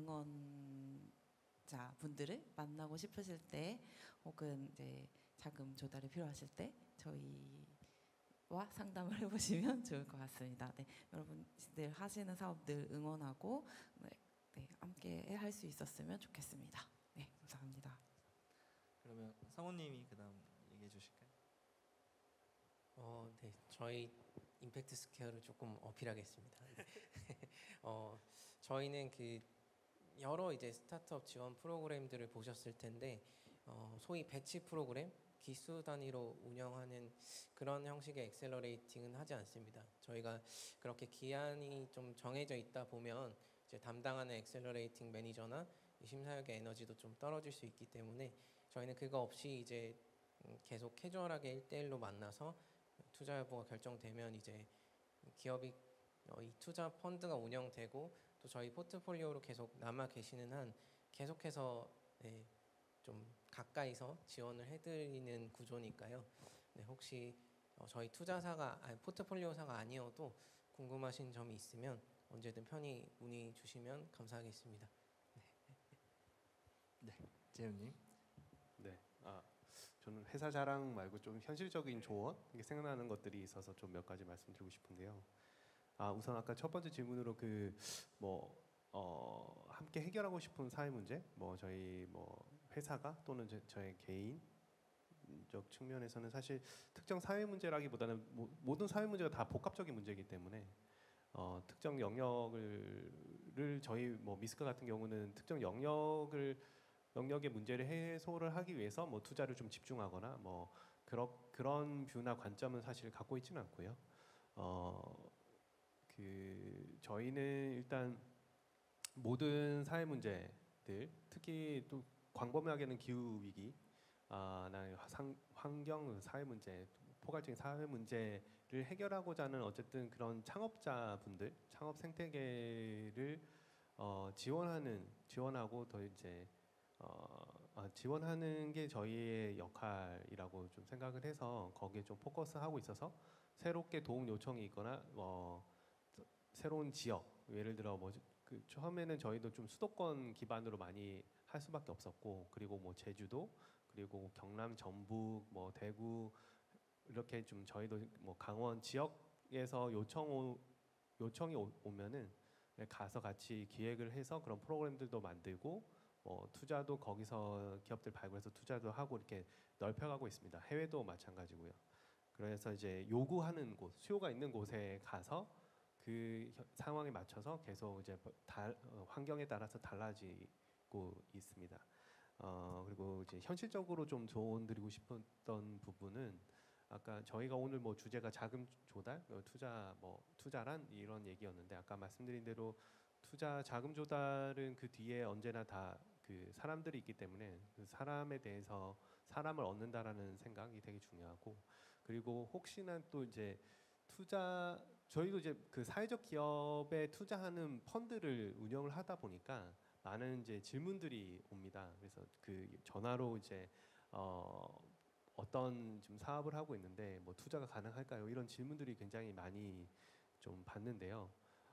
응원자분들을 만나고 싶으실 때 혹은 이제 자금 조달이 필요하실 때 저희와 상담을 해보시면 좋을 것 같습니다. 네, 여러분들 하시는 사업들 응원하고 네, 함께 할 수 있었으면 좋겠습니다. 네, 감사합니다. 그러면 성우님이 그다음 얘기해 주실까요? 네, 저희 임팩트 스퀘어를 조금 어필하겠습니다. 저희는 그 여러 이제 스타트업 지원 프로그램들을 보셨을 텐데 소위 배치 프로그램, 기수 단위로 운영하는 그런 형식의 엑셀러레이팅은 하지 않습니다. 저희가 그렇게 기한이 좀 정해져 있다 보면 이제 담당하는 엑셀러레이팅 매니저나 심사역의 에너지도 좀 떨어질 수 있기 때문에 저희는 그거 없이 이제 계속 캐주얼하게 1대1로 만나서 투자 여부가 결정되면 이제 기업이 이 투자 펀드가 운영되고 또 저희 포트폴리오로 계속 남아 계시는 한 계속해서 네, 좀 가까이서 지원을 해드리는 구조니까요. 네, 혹시 저희 투자사가 포트폴리오사가 아니어도 궁금하신 점이 있으면 언제든 편히 문의 주시면 감사하겠습니다. 네, 재훈님. 네. 저는 회사 자랑 말고 좀 현실적인 조언 이게 생각나는 것들이 있어서 좀 몇 가지 말씀드리고 싶은데요. 우선 아까 첫 번째 질문으로 그 함께 해결하고 싶은 사회 문제, 뭐 저희 뭐 회사가 또는 저의 개인적 측면에서는 사실 특정 사회 문제라기보다는 모든 사회 문제가 다 복합적인 문제이기 때문에 특정 영역을 저희 뭐 미스크 같은 경우는 특정 영역의 문제를 해소를 하기 위해서 뭐 투자를 좀 집중하거나 뭐 그런 뷰나 관점은 사실 갖고 있지는 않고요. 저희는 일단 모든 사회 문제들, 특히 또 광범위하게는 기후 위기, 환경 사회 문제, 포괄적인 사회 문제를 해결하고자 하는 어쨌든 그런 창업자분들, 창업 생태계를 지원하고 더 이제 지원하는 게 저희의 역할이라고 좀 생각을 해서 거기에 좀 포커스하고 있어서 새롭게 도움 요청이 있거나 새로운 지역 예를 들어 그 처음에는 저희도 좀 수도권 기반으로 많이 할 수밖에 없었고, 그리고 뭐 제주도, 그리고 경남, 전북, 뭐 대구 이렇게 좀 저희도 뭐 강원 지역에서 요청이 오면은 가서 같이 기획을 해서 그런 프로그램들도 만들고, 투자도 거기서 기업들 발굴해서 투자도 하고 이렇게 넓혀가고 있습니다. 해외도 마찬가지고요. 그래서 이제 요구하는 곳, 수요가 있는 곳에 가서 그 상황에 맞춰서 계속 이제 환경에 따라서 달라지고 있습니다. 그리고 이제 현실적으로 좀 조언 드리고 싶었던 부분은, 아까 저희가 오늘 뭐 주제가 자금 조달, 투자란 이런 얘기였는데, 아까 말씀드린 대로 자금 조달은 그 뒤에 언제나 다 그 사람들이 있기 때문에 그 사람에 대해서 사람을 얻는다라는 생각이 되게 중요하고, 그리고 혹시나 또 이제 저희도 이제 그 사회적 기업에 투자하는 펀드를 운영을 하다 보니까 많은 이제 질문들이 옵니다. 그래서 그 전화로 이제 어떤 지금 사업을 하고 있는데 뭐 투자가 가능할까요? 이런 질문들이 굉장히 많이 좀 받는데요.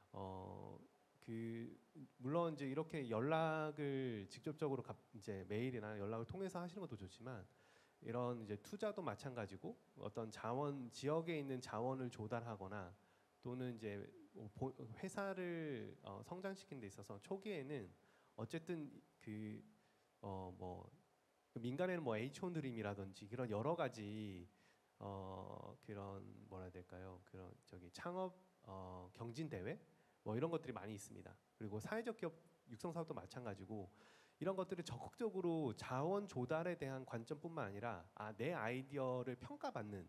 물론 이제 이렇게 연락을 직접적으로 이제 메일이나 연락을 통해서 하시는 것도 좋지만, 이런 이제 투자도 마찬가지고 어떤 지역에 있는 자원을 조달하거나 또는 이제 회사를 성장시키는 데 있어서 초기에는 어쨌든 민간에는 뭐 H1 드림이라든지 그런 여러 가지 그런 뭐라 해야 될까요? 그런 창업 경진 대회 뭐 이런 것들이 많이 있습니다. 그리고 사회적 기업 육성 사업도 마찬가지고, 이런 것들을 적극적으로 자원 조달에 대한 관점뿐만 아니라 내 아이디어를 평가받는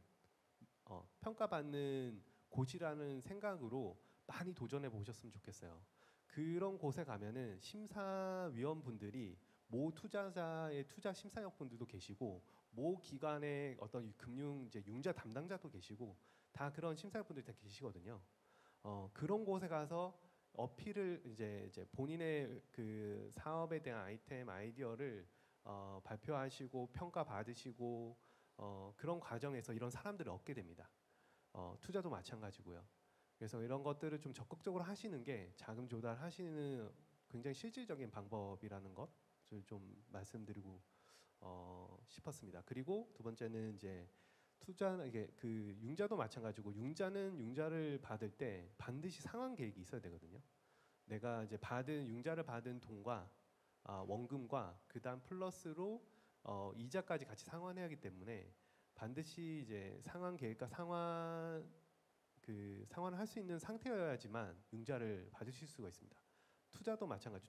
곳이라는 생각으로 많이 도전해 보셨으면 좋겠어요. 그런 곳에 가면은 심사위원분들이 모 투자자의 투자 심사역분들도 계시고, 모 기관의 어떤 금융 이제 융자 담당자도 계시고, 다 그런 심사역분들이 다 계시거든요. 그런 곳에 가서 어필을 이제 본인의 그 사업에 대한 아이디어를 발표하시고 평가 받으시고 그런 과정에서 이런 사람들을 얻게 됩니다. 투자도 마찬가지고요. 그래서 이런 것들을 좀 적극적으로 하시는 게 자금 조달하시는 굉장히 실질적인 방법이라는 것을 좀 말씀드리고 싶었습니다. 그리고 두 번째는 이제 이게 그 융자도 마찬가지고, 융자를 받을 때 반드시 상환 계획이 있어야 되거든요. 내가 이제 융자를 받은 돈과 원금과 그다음 플러스로 이자까지 같이 상환해야 하기 때문에 반드시 이제 상환 계획과 상환을 할 수 있는 상태여야지만 융자를 받으실 수가 있습니다. 투자도 마찬가지.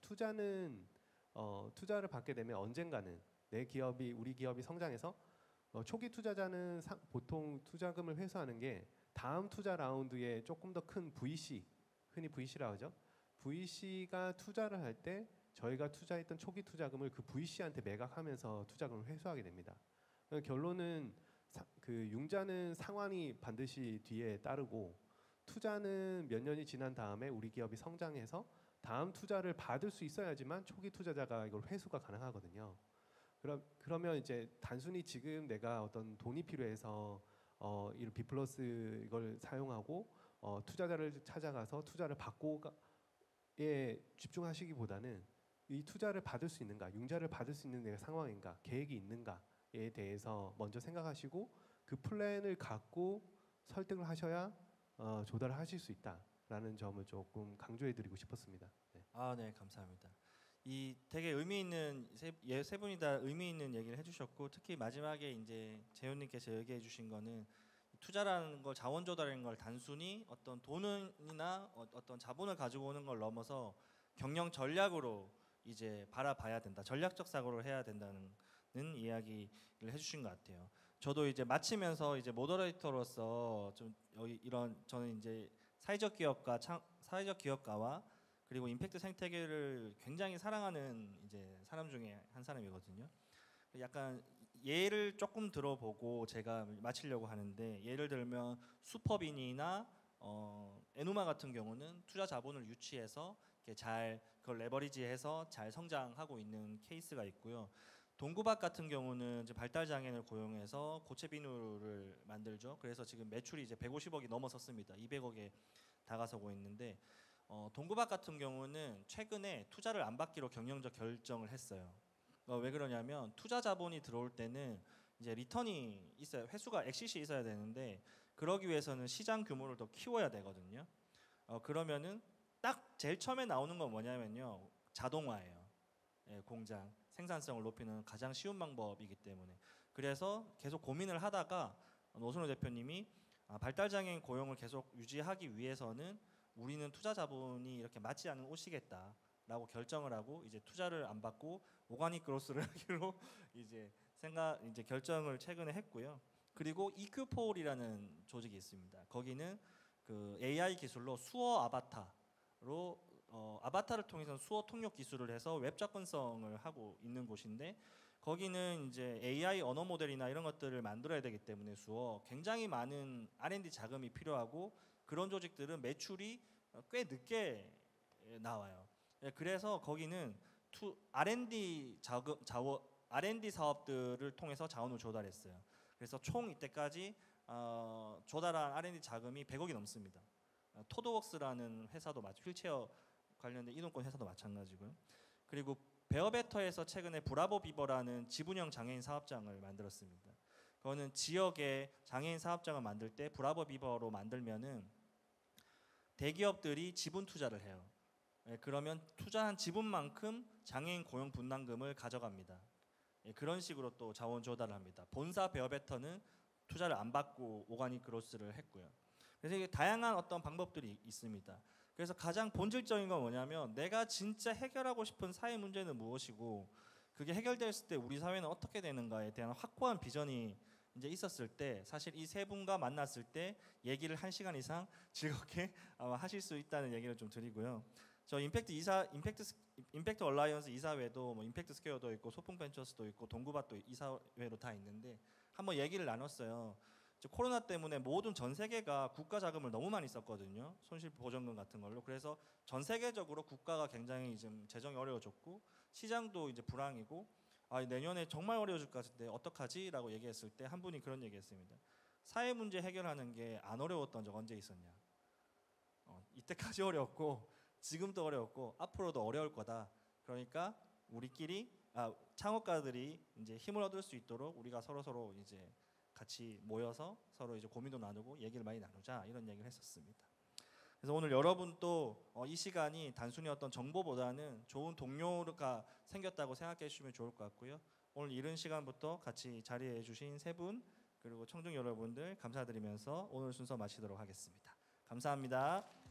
투자를 받게 되면 언젠가는 우리 기업이 성장해서 초기 투자자는 보통 투자금을 회수하는 게 다음 투자 라운드에 조금 더 큰 VC, 흔히 VC라고 하죠. VC가 투자를 할 때 저희가 투자했던 초기 투자금을 그 VC한테 매각하면서 투자금을 회수하게 됩니다. 결론은 그 융자는 상환이 반드시 뒤에 따르고, 투자는 몇 년이 지난 다음에 우리 기업이 성장해서 다음 투자를 받을 수 있어야지만 초기 투자자가 이걸 회수가 가능하거든요. 그러면 이제 단순히 지금 내가 어떤 돈이 필요해서 이 B+ 이걸 사용하고 투자자를 찾아가서 투자를 받고에 집중하시기보다는 이 투자를 받을 수 있는가, 융자를 받을 수 있는 내가 상황인가, 계획이 있는가에 대해서 먼저 생각하시고 그 플랜을 갖고 설득을 하셔야 조달을 하실 수 있다라는 점을 조금 강조해드리고 싶었습니다. 네. 네, 감사합니다. 이 되게 의미 있는 세 분이 다 의미 있는 얘기를 해주셨고, 특히 마지막에 이제 재훈님께서 얘기해 주신 거는 투자라는 걸, 자원 조달이라는 걸 단순히 어떤 돈이나 어떤 자본을 가지고 오는 걸 넘어서 경영 전략으로 이제 바라봐야 된다, 전략적 사고를 해야 된다는 이야기를 해주신 것 같아요. 저도 이제 마치면서 이제 모더레이터로서 좀 저는 이제 사회적 기업가와 그리고 임팩트 생태계를 굉장히 사랑하는 이제 사람 중에 한 사람이거든요. 약간 예를 조금 들어보고 제가 마치려고 하는데, 예를 들면 슈퍼빈이나 에누마 같은 경우는 투자 자본을 유치해서 그걸 레버리지해서 잘 성장하고 있는 케이스가 있고요. 동구박 같은 경우는 이제 발달 장애인을 고용해서 고체 비누를 만들죠. 그래서 지금 매출이 이제 150억이 넘어섰습니다. 200억에 다가서고 있는데, 동구박 같은 경우는 최근에 투자를 안 받기로 경영적 결정을 했어요. 왜 그러냐면 투자 자본이 들어올 때는 이제 리턴이 있어야, 회수가 엑시시 있어야 되는데 그러기 위해서는 시장 규모를 더 키워야 되거든요. 그러면은 딱 제일 처음에 나오는 건 뭐냐면요, 자동화예요. 예, 공장 생산성을 높이는 가장 쉬운 방법이기 때문에. 그래서 계속 고민을 하다가 노선호 대표님이 발달장애인 고용을 계속 유지하기 위해서는 우리는 투자 자본이 이렇게 맞지 않는 옷이겠다라고 결정을 하고 이제 투자를 안 받고 오가닉 그로스를 하기로 이제 결정을 최근에 했고요. 그리고 EQ4이라는 조직이 있습니다. 거기는 그 AI 기술로 수어 아바타로 아바타를 통해서 수어 통역 기술을 해서 웹 접근성을 하고 있는 곳인데, 거기는 이제 AI 언어 모델이나 이런 것들을 만들어야 되기 때문에 수어 굉장히 많은 R&D 자금이 필요하고, 그런 조직들은 매출이 꽤 늦게 나와요. 그래서 거기는 R&D R&D 사업들을 통해서 자원을 조달했어요. 그래서 총 이때까지 조달한 R&D 자금이 100억이 넘습니다. 토드웍스라는 회사도 휠체어 관련된 이동권 회사도 마찬가지고요. 그리고 베어베터에서 최근에 브라보 비버라는 지분형 장애인 사업장을 만들었습니다. 그거는 지역에 장애인 사업장을 만들 때 브라보 비버로 만들면은 대기업들이 지분 투자를 해요. 그러면 투자한 지분만큼 장애인 고용 분담금을 가져갑니다. 그런 식으로 또 자원 조달을 합니다. 본사 베어베터는 투자를 안 받고 오가닉 그로스를 했고요. 그래서 이게 다양한 어떤 방법들이 있습니다. 그래서 가장 본질적인 건 뭐냐면 내가 진짜 해결하고 싶은 사회 문제는 무엇이고 그게 해결됐을 때 우리 사회는 어떻게 되는가에 대한 확고한 비전이 이제 있었을 때, 사실 이 세 분과 만났을 때 얘기를 1시간 이상 즐겁게 아마 하실 수 있다는 얘기를 좀 드리고요. 저 임팩트 얼라이언스 이사회도 뭐 임팩트 스퀘어도 있고 소풍 벤처스도 있고 동구밭도 이사회로 다 있는데 한번 얘기를 나눴어요. 코로나 때문에 모든 전 세계가 국가 자금을 너무 많이 썼거든요. 손실 보전금 같은 걸로. 그래서 전 세계적으로 국가가 굉장히 지금 재정이 어려워졌고 시장도 이제 불황이고 내년에 정말 어려워질 것 같은데 어떡하지? 라고 얘기했을 때 한 분이 그런 얘기했습니다. 사회 문제 해결하는 게 안 어려웠던 적 언제 있었냐? 이때까지 어려웠고 지금도 어려웠고 앞으로도 어려울 거다. 그러니까 우리끼리 창업가들이 이제 힘을 얻을 수 있도록 우리가 서로 이제 같이 모여서 서로 이제 고민도 나누고 얘기를 많이 나누자, 이런 얘기를 했었습니다. 그래서 오늘 여러분 또 이 시간이 단순히 어떤 정보보다는 좋은 동료가 생겼다고 생각해 주시면 좋을 것 같고요. 오늘 이른 시간부터 같이 자리해 주신 세 분 그리고 청중 여러분들 감사드리면서 오늘 순서 마치도록 하겠습니다. 감사합니다.